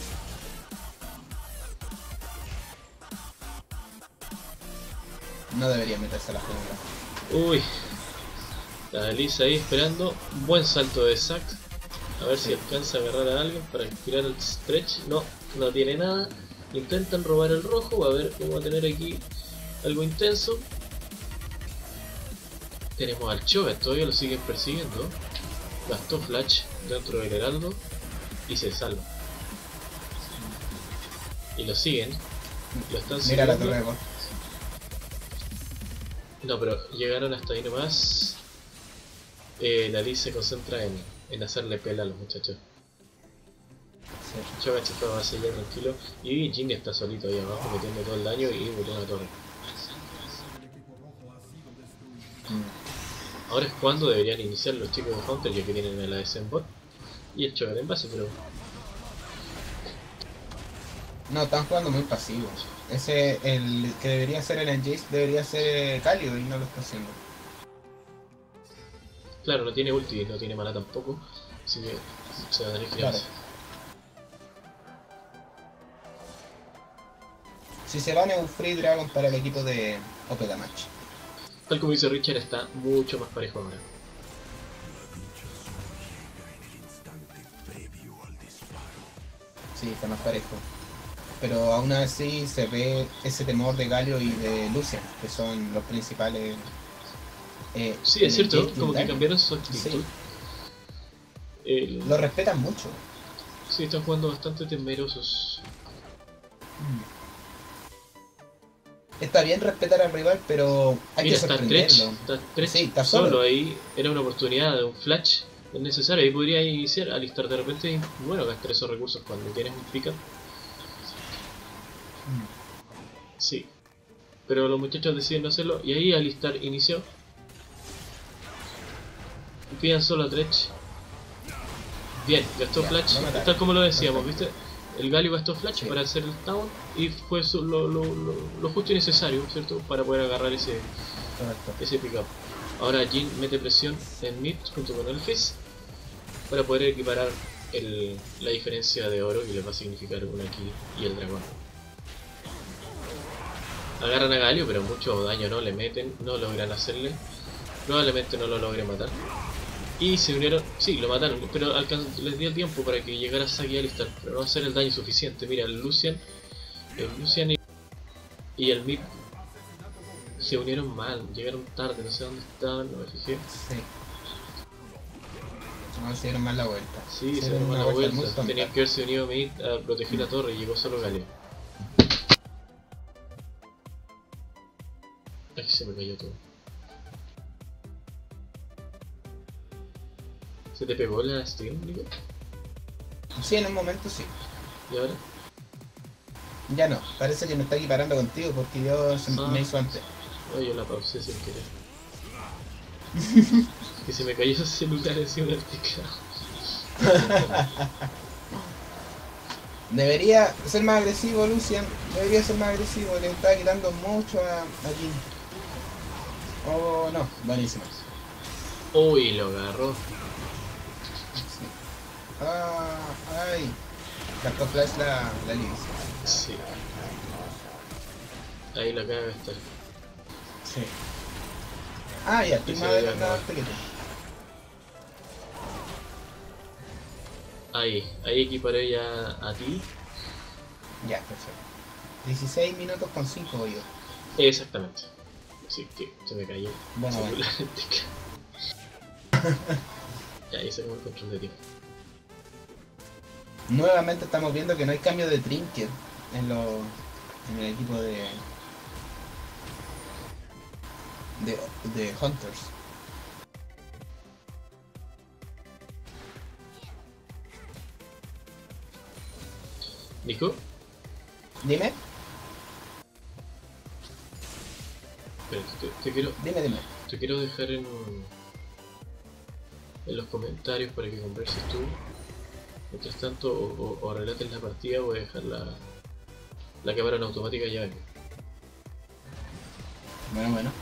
No debería meterse a la jungla. Uy, la Elise ahí esperando, buen salto de Zac, a ver si alcanza a agarrar a alguien para tirar el stretch. No, no tiene nada, intentan robar el rojo, a ver, vamos a tener aquí algo intenso. Tenemos al Cho'Gath, todavía lo siguen persiguiendo, gastó flash dentro del heraldo y se salva. Y lo siguen, lo están Mira la siguiendo. torre de bot. No, pero llegaron hasta ahí nomás. Eh, la Liz se concentra en, en hacerle pela a los muchachos. Sí. Cho'Gath estaba base ya tranquilo. Y Jhin está solito ahí abajo metiendo todo el daño y metiendo una torre. Mm. Ahora es cuando deberían iniciar los chicos de Hunter, ya que tienen el A D C en bot. Y el Cho'Gath en base, pero No, están jugando muy pasivos. Ese, el que debería ser el engage, debería ser Galio y no lo está haciendo. claro, no tiene ulti, no tiene mana tampoco. Así que se va a tener que ir a Claro. base. Si se van es un Free Dragon para el equipo de Opedamach. Tal como dice Richard, está mucho más parejo ahora. Sí, está más parejo. Pero aún así se ve ese temor de Galio y de Lucian, que son los principales. eh, Sí, es cierto, engage y como que daño. cambiaron su actitud. Sí. El- Lo respetan mucho. Sí, están jugando bastante temerosos. Está bien respetar al rival, pero hay Mira, que está Stretch, sorprenderlo. está Stretch Sí, está solo. solo. Ahí, era una oportunidad de un flash, es necesario, ahí podría iniciar. Alistar de repente, es bueno gastar esos recursos cuando tienes un pick-up. Sí, pero los muchachos deciden no hacerlo, y ahí Alistar inició. Pillan solo a Stretch. Bien, gastó Ya, flash, lo mataron. tal como lo decíamos, Perfecto. ¿viste? El Galio gastó flash Sí. para hacer el town y fue su- lo, lo, lo, lo justo y necesario, ¿cierto? Para poder agarrar ese, Correcto. ese pickup. Ahora Jin mete presión en mid junto con el Fizz para poder equiparar el, la diferencia de oro que les va a significar una kill y el dragón. Agarran a Galio, pero mucho daño no le meten, no logran hacerle. Probablemente no lo logren matar. Y se unieron, sí, lo mataron, pero alcan les dio tiempo para que llegara Saki y Alistar, pero no va a hacer el daño suficiente. Mira, el Lucian, el Lucian y, y el Mid se unieron mal, llegaron tarde, no sé dónde estaban, no me fijé. Sí. No, se dieron mal la vuelta. Sí, se dieron dieron una la vuelta muy vuelta, tonta. tenían que haberse unido Mid a proteger la torre y llegó solo Galio. Ay, se me cayó todo. ¿Se te pegó la stream, Nico? Sí, en un momento sí. ¿Y ahora? Ya no, parece que me está equiparando contigo porque yo se- Ah. me hizo antes. Ay, yo la pausé sin querer. Que se me cayó el celular encima del teclado. Debería ser más agresivo, Lucian. Debería ser más agresivo, le está quitando mucho a, a Jin. Oh, no, buenísimo. Uy, lo agarró. Sí. Ah, ay. Gastó flash la, la Liz. Sí. Ahí la acaba de gastar. Sí. Ah, ya, estoy Ese más debe adelantado acabar. que tú. Ahí, ahí equiparé ya a ti. Ya, perfecto. dieciséis minutos con cinco voy yo. Exactamente. Sí, que se me cayó el Bueno, bueno. celular en teclado. Ya, ahí sacamos el control de ti. Nuevamente estamos viendo que no hay cambio de trinket en, lo, en el equipo de, de, de Hunters. Nico, Dime, espera, te, te quiero, dime, dime. te quiero dejar en, en los comentarios para que converses tú. Mientras tanto, o, o, o relates la partida, voy a dejar la, la cámara en automática y ya vengo. Bueno, bueno.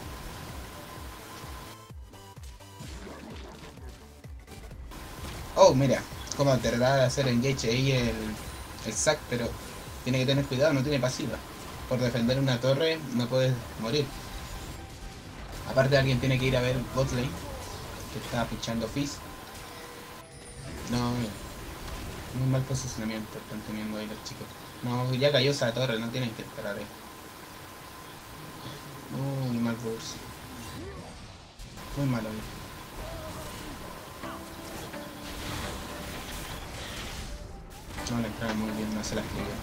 Oh, mira, cómo tratar de hacer engage ahí el, el sac, pero tiene que tener cuidado, no tiene pasiva. Por defender una torre no puedes morir. Aparte alguien tiene que ir a ver botlane, que está pichando Fizz. No, muy mal posicionamiento están teniendo ahí los chicos. No, ya cayó esa torre, no tienen que esperar ahí. Muy mal burst. Muy malo. No le entraba muy bien, no se la escribió.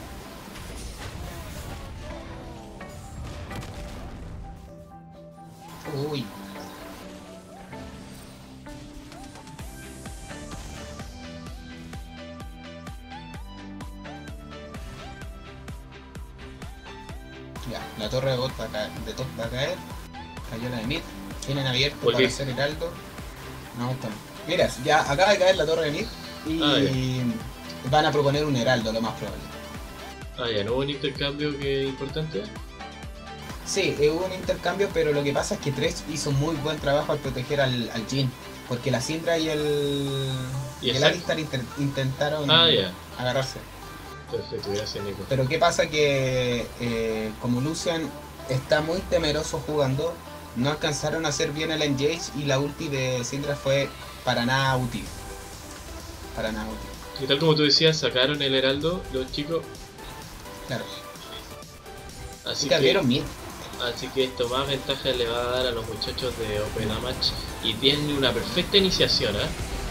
Uy. Ya, la torre de bot va a caer, de top va a caer. Cayó la de mid. Tienen abierto Volví. para hacer heraldo. No, está. Mira, ya acaba de caer la torre de mid y Ah, van a proponer un heraldo, lo más probable. Ah, ya, ¿no hubo un intercambio que importante? Sí, eh, hubo un intercambio, pero lo que pasa es que Thresh hizo muy buen trabajo al proteger al, al Jhin. Porque la Syndra y el, ¿Y y el el Zac? Alistar inter- intentaron Ah, ya. agarrarse. Perfecto, gracias Nico. Pero ¿qué pasa? Que eh, como Lucian está muy temeroso jugando, no alcanzaron a hacer bien el engage y la ulti de Syndra fue para nada útil. Para nada útil. Y tal como tú decías, sacaron el heraldo los chicos, Claro. así Y que, cambiaron mid. así que esto más ventaja le va a dar a los muchachos de Open Damage y tienen una perfecta iniciación, ¿eh?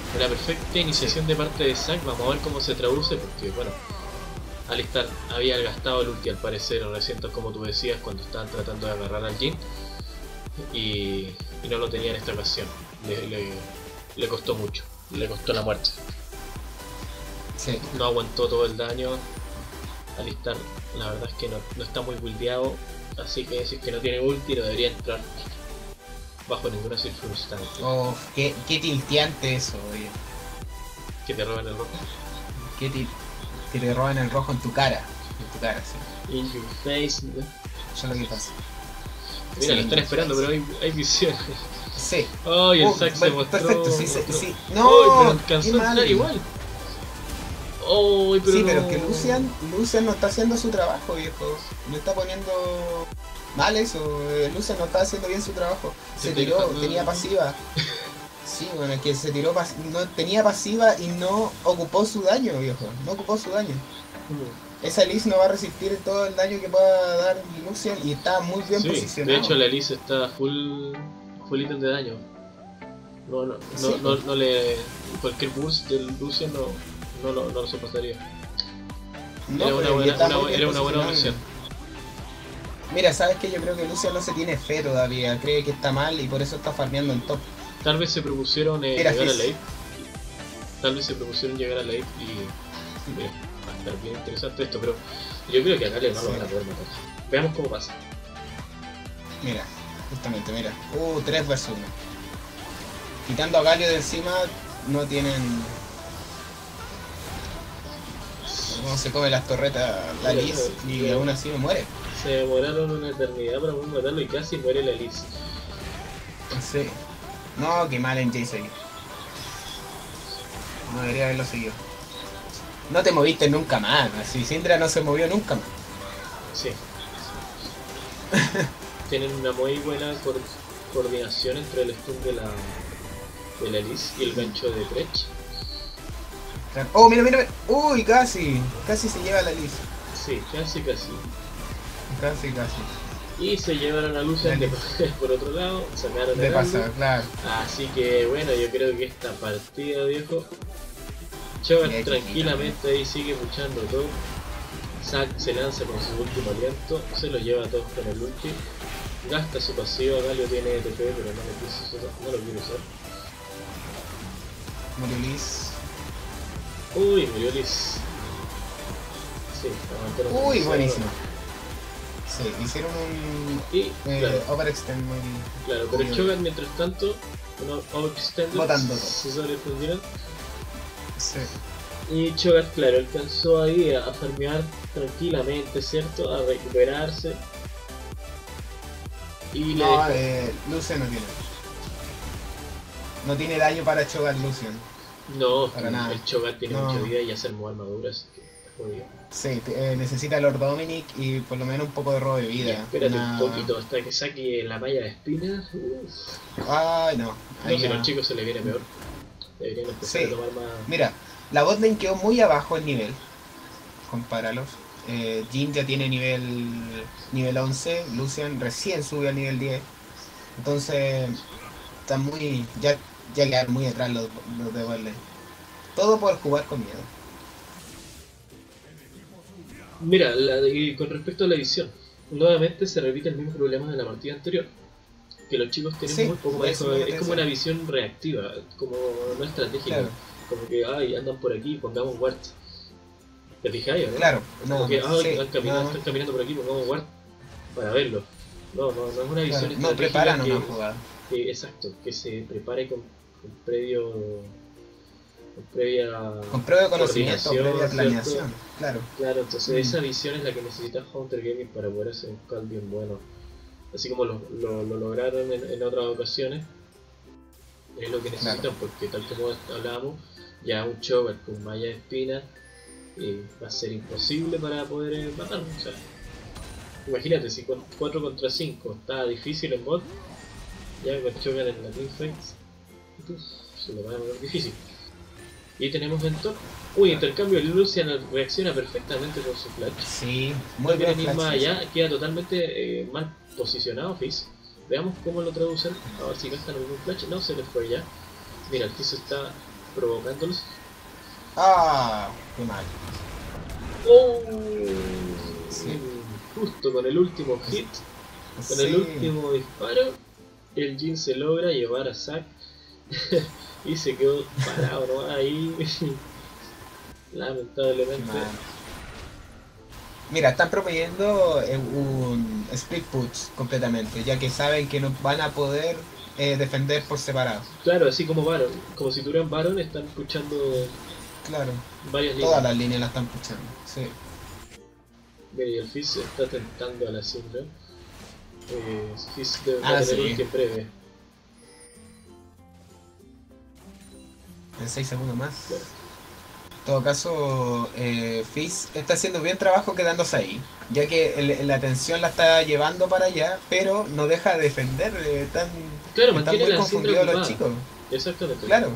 Una perfecta iniciación de parte de Zack. Vamos a ver cómo se traduce, porque bueno, Alistar había gastado el ulti al parecer recién, como tú decías, cuando estaban tratando de agarrar al Jhin, y, y no lo tenía en esta ocasión. Le, le, le costó mucho, le costó la muerte. Sí. No aguantó todo el daño. Alistar, la verdad es que no, no está muy buildeado, así que si es que no tiene ulti no debería entrar bajo ninguna circunstancia. Oh, qué, qué tilteante eso, oye. Que te roben el rojo. Qué til que te roban el rojo en tu cara. En tu cara, sí. In your face. ¿no? Eso es lo que pasa. Mira, Sí, lo están esperando, pero hay, hay visión. Sí. Ay, el Oh, Zack se bueno, mostró. perfecto, sí, sí, mostró. sí. Ay, No, pero alcanzó qué a entrar mal. igual. Ay, pero Sí, no. pero es que Lucian, Lucian no está haciendo su trabajo, viejo. Le está poniendo mal eso. eh, Lucian no está haciendo bien su trabajo. Se Se tiró, deja- tenía pasiva. Sí, bueno, es que se tiró, pas no tenía pasiva y no ocupó su daño, viejo. No ocupó su daño. Esa Elise no va a resistir todo el daño que pueda dar Lucian y está muy bien Sí, posicionado. de hecho la Elise está full, full ítem de daño. No, no, no, Sí. no, no le. Cualquier burst del Lucian no, no, lo, no lo soportaría. No, era una pero buena, está una, muy bien era una buena posicionado. opción. Mira, sabes que yo creo que Lucian no se tiene fe todavía, cree que está mal y por eso está farmeando en top. Tal vez se propusieron eh, Mira, llegar a Fizz. late. Tal vez se propusieron llegar a late y. Mira, va a estar bien interesante esto, pero yo creo que acá le no lo van a poder matar. Veamos cómo pasa. Mira, justamente, mira. Uh, tres versus uno. Quitando a Galio de encima, no tienen... Cómo se come las torretas la Liz y aún así no muere. Se demoraron una eternidad para poder matarlo y casi muere la Elise. Sí. No, qué mal en Jace ahí. No debería haberlo seguido. No te moviste nunca más, así Syndra no se movió nunca más. Sí. Tienen una muy buena co coordinación entre el stun de la de la Elise y el gancho de Breach. Oh, mira, mira, mira. Uy, casi. Casi se lleva la Liz. Sí, casi casi. Casi, casi. Y se llevaron a Lucian de, por otro lado, sacaron De el pasar, Aldo. claro. Así que bueno, yo creo que esta partida, viejo, Cho'Gath Mira, tranquilamente ahí sigue luchando todo. Zack se lanza con su último aliento, se lo lleva a todos con el ulti, gasta su pasiva, Galio tiene E T P pero no lo quiso usar, no lo quiere usar. Murió Liz. Uy, murió Liz. Sí, aguantaron un Uy, deseo. buenísimo. Sí, hicieron un Y, eh, claro, overextend muy... claro, pero muy Cho'Gath mientras tanto, unos overextended Botando todo. se sobreextendieron. Sí. Y Cho'Gath, claro, alcanzó ahí a, a farmear tranquilamente, ¿cierto? A recuperarse. Y le No, dejó- eh, Lucian no tiene. No tiene daño para Cho'Gath Lucian. No, para nada. el Cho'Gath tiene No. mucha vida y hace armas armaduras, así que está jodido. Sí, te- eh, necesita Lord Dominic y por lo menos un poco de robo de Y vida. espérate Una- un poquito hasta que saque la malla de espinas. Uf. Ay, no. No, Ahí si ya- a los chicos se les viene peor. Deberían empezar Sí. a tomar más. Mira, la botlane quedó muy abajo el nivel. Compáralos. Eh, Jhin ya tiene nivel nivel once, Lucian recién subió al nivel diez. Entonces, están muy. Ya, ya quedaron muy atrás los, los de botlane. Todo por jugar con miedo. Mira, la de- y con respecto a la edición, nuevamente se repite el mismo problema de la partida anterior. Que los chicos tienen Sí, muy poco eso manejo, me es parece. como una visión reactiva, como no estratégica. Claro. Como que, ay, andan por aquí, pongamos ward. ¿Te fijáis o no? Claro, Como no, que, ay, sí, están, caminando, no, están caminando por aquí, pongamos ward para verlo. No, no, no es una visión claro, no estratégica preparan que, una jugada. que- exacto, que se prepare con, con previo con previa Con previo conocimiento, coordinación, previa ¿cierto? planeación. Claro. Claro, entonces Mm. esa visión es la que necesita Hunter Gaming para poder hacer un call bien bueno. Así como lo, lo, lo lograron en, en otras ocasiones, es lo que necesitan, Claro. porque tal como hablábamos, ya un Cho'Gath con malla de espina eh, va a ser imposible para poder eh, matarlo. O sea, imagínate, si con cuatro contra cinco está difícil en bot, ya con Cho'Gath en la teamfight, uf, se lo va a poner difícil. Y tenemos en top. Uy, intercambio, Lucian reacciona perfectamente con su flash. Sí, No muy quiere bien. ir Flash, más sí, allá, queda totalmente eh, mal posicionado Fizz. Veamos cómo lo traducen, a ver si gastan algún flash. No, se les fue ya. Mira, el Fizz está provocándolos. Ah, qué mal. ¡Oh! Sí. Justo con el último hit, con Sí. el último disparo, el Jin se logra llevar a Zack y se quedó parado, ¿no? Ahí. Lamentablemente. Qué mal. Mira, están proponiendo eh, un split push completamente, ya que saben que no van a poder eh, defender por separado. Claro, así como Baron, como si tuvieran Baron, están escuchando Claro, varias líneas. todas las líneas las están puchando. Sí. Mira, y el Fizz está tentando a la Syndra. Eh, Fizz debe Ah, tener sí. ulti en breve. En seis segundos más. Claro. En todo caso, eh, Fizz está haciendo bien trabajo quedándose ahí, ya que el- la atención la está llevando para allá, pero no deja de defender. Eh, están, Claro, están mantiene muy la confundidos Syndra los ocupada. chicos. Exactamente. Claro.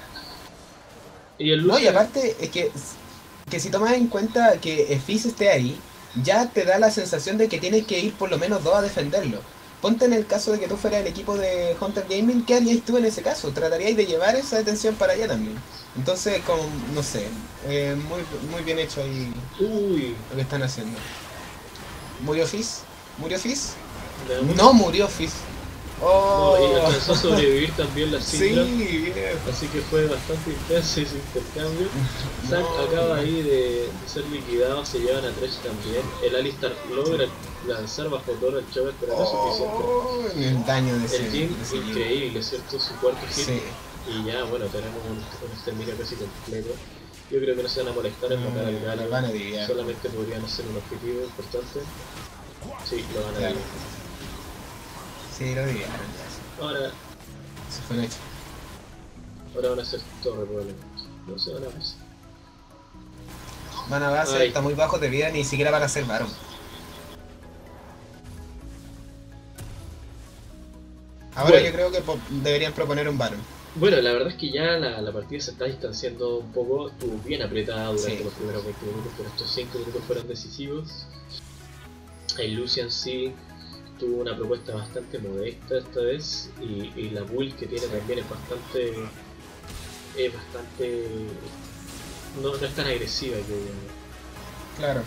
Y el No, y Lucian, aparte es que, que si tomas en cuenta que Fizz esté ahí, ya te da la sensación de que tienes que ir por lo menos dos a defenderlo. Ponte en el caso de que tú fueras el equipo de Hunter Gaming, ¿qué haríais tú en ese caso? ¿Trataríais de llevar esa atención para allá también? Entonces, como, no sé, eh, muy, muy bien hecho ahí uy, lo que están haciendo. ¿Murió Fizz? ¿Murió Fizz? la- No murió Fizz. no, Oh, y alcanzó a sobrevivir también la sí, Syndra. bien. Así que fue bastante intenso ese intercambio. Zack No. acaba ahí de, de ser liquidado, se llevan a Thresh también. El Alistar logra lanzar bajo todo el Cho'Gath, pero no es suficiente. Oh, el daño de ese, El Jin, de ese Jin. increíble, ¿cierto? Su cuarto hit. Sí. Y ya, bueno, tenemos un, un exterminio casi completo. Yo creo que no se van a molestar en matar al No, Galo. lo van a dividir. Solamente podrían hacer un objetivo importante. Sí, lo van a Claro. dividir. Sí, lo diría. ya. Ahora, Se fue un hecho. ahora van a hacer torre probablemente. No se van a hacer. Van a base, Ay. está muy bajo de vida, ni siquiera van a ser Baron. Ahora Bueno. yo creo que po- deberían proponer un Baron. Bueno, la verdad es que ya la, la partida se está distanciando un poco, estuvo bien apretada durante Sí. los primeros veinte minutos, pero estos cinco minutos fueron decisivos. El Lucian sí tuvo una propuesta bastante modesta esta vez, y, y la build que tiene Sí. también es bastante... es bastante... no, no es tan agresiva que digamos. Claro.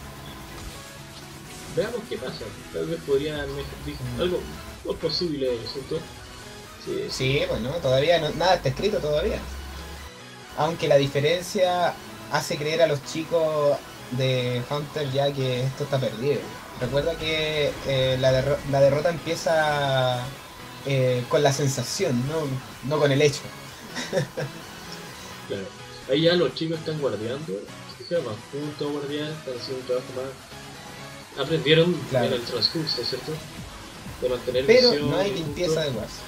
Veamos qué pasa, tal vez podrían Mm. algo no posible, ¿cierto? Sí, Sí, bueno, todavía no, nada está escrito todavía. Aunque la diferencia hace creer a los chicos de Hunter ya que esto está perdido. Recuerda que eh, la, derro- la derrota empieza eh, con la sensación, no, no con el hecho. Claro. Ahí ya los chicos están guardiando, se fijan más juntos a guardiar, están haciendo un trabajo más. Aprendieron Claro. en el transcurso, ¿cierto? De mantener Pero visión no hay juntos. limpieza de Wars.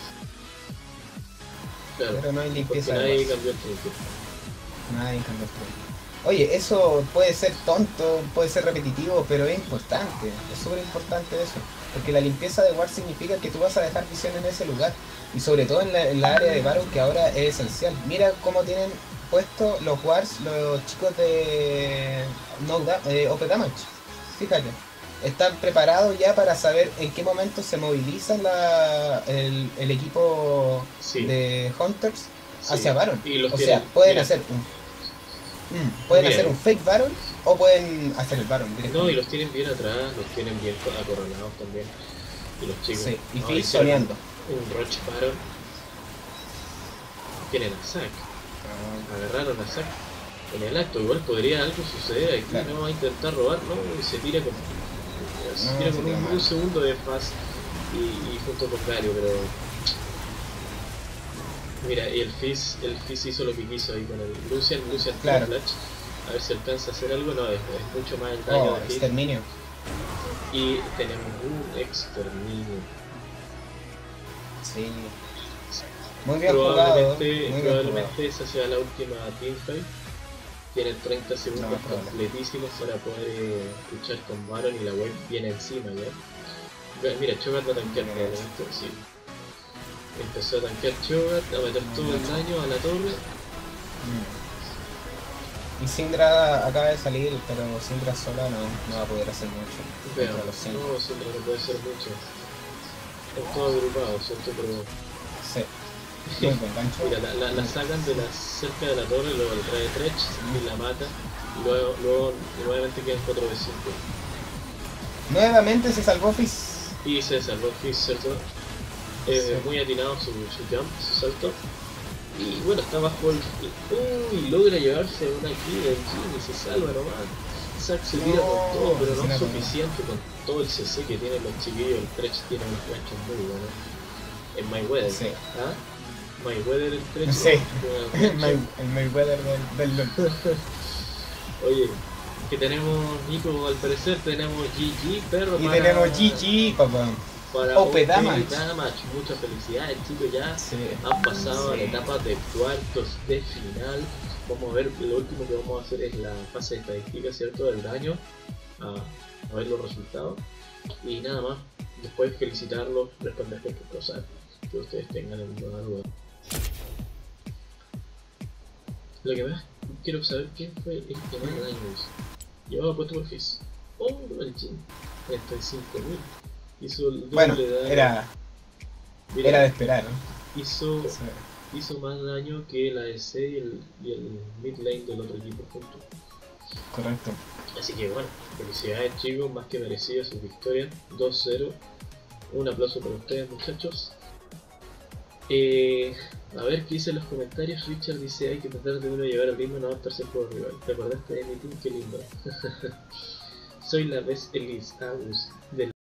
Claro, Pero no hay porque limpieza de nadie Wars. cambió el truco. Nadie cambió el truco. Oye, eso puede ser tonto, puede ser repetitivo, pero es importante, es súper importante eso. Porque la limpieza de Ward significa que tú vas a dejar visión en ese lugar. Y sobre todo en la, en la área de Baron, que ahora es esencial. Mira cómo tienen puesto los Wards los chicos de no, da, eh, O P Damage. Fíjate, están preparados ya para saber en qué momento se moviliza la, el, el equipo Sí. de Hunters Sí. hacia Baron. Y los O tienen- sea, pueden mira. hacer un Mm, pueden Bien. hacer un fake Baron o pueden hacer el Baron No, y directamente. los tienen bien atrás, los tienen bien acorralados también. Y los chicos. Sí, y no, Fizz hicieron soñando. Un Roach Baron. Tienen a Zack. Agarraron a Zack en el acto. Igual podría algo suceder aquí, Claro. no va a intentar robar, ¿no? Y se tira con, se No, tira se con tira un, mal. un segundo de fast y, y junto con Galio, pero. Mira, y el Fizz, el Fizz hizo lo que quiso ahí con el Lucian, Lucian Claro. Flash. A ver si alcanza a hacer algo, no, es, es mucho más el daño Oh, de Fizz. exterminio. Y tenemos un exterminio. Sí. Muy bien jugado. Probablemente, Muy bien jugado. probablemente esa sea la última teamfight. Tienen treinta segundos No, probable. completísimos para poder eh, luchar con Baron y la wave viene encima ya. Ve- Mira, Cho'Gath va a tanquear Mira probablemente, sí. Empezó a tanquear Cho'Gath, a meter todo el daño a la torre. Mm. Y Syndra acaba de salir, pero Syndra sola no, no va a poder hacer mucho contra Veamos, los cinco. no, siempre no puede ser mucho. Están todos agrupados, ¿cierto? Pero Sí. Muy buen gancho. Mira, la, la, la sacan de la, cerca de la torre, luego le trae Tretch y la mata. Y luego, luego nuevamente quedan cuatro de cinco. Nuevamente se salvó Fizz. Y se salvó Fizz, ¿cierto? Eh, Sí. Muy atinado su, su jump, su salto. Y bueno, está bajo el... Uy, logra llevarse una kill del Jin y se salva nomás. Zack se tira No, con todo, pero no asesina es con- suficiente con todo el C C que tienen los chiquillos. El Tretch tiene unos ganchos muy buenos. En Mayweather. Sí. ¿Ah? Mayweather el Tretch. Sí. unos El, ganchos. May- el Mayweather del, del LoL. Oye, que tenemos, Nico, al parecer tenemos G G, pero Y para, tenemos G G, papá. para O P Damage. Damage. Muchas felicidades, chicos, ya Sí. han pasado a la Sí. etapa de cuartos de final. Vamos a ver, lo último que vamos a hacer es la fase de estadística, ¿cierto? Del daño, a, a ver los resultados. Y nada más, después felicitarlos, responder cualquier cosa que ustedes tengan en alguna duda. Lo que más quiero saber quién fue el que más daño hizo. Yo apuesto por Fizz. Oh, el Jin. treinta y cinco mil. Hizo el doble Bueno, daño. era, Mira, era de esperar, ¿no? hizo, Sí. hizo más daño que la D C y el, y el mid lane del otro equipo juntos. Correcto. Así que bueno, felicidades chicos, más que merecidas sus victorias. dos cero. Un aplauso para ustedes, muchachos. Eh, a ver qué dicen los comentarios. Richard dice: hay que tratar de uno llevar el ritmo, no adaptarse por rival. ¿Te acordaste de mi team? Qué lindo. Soy la vez Elise Agus del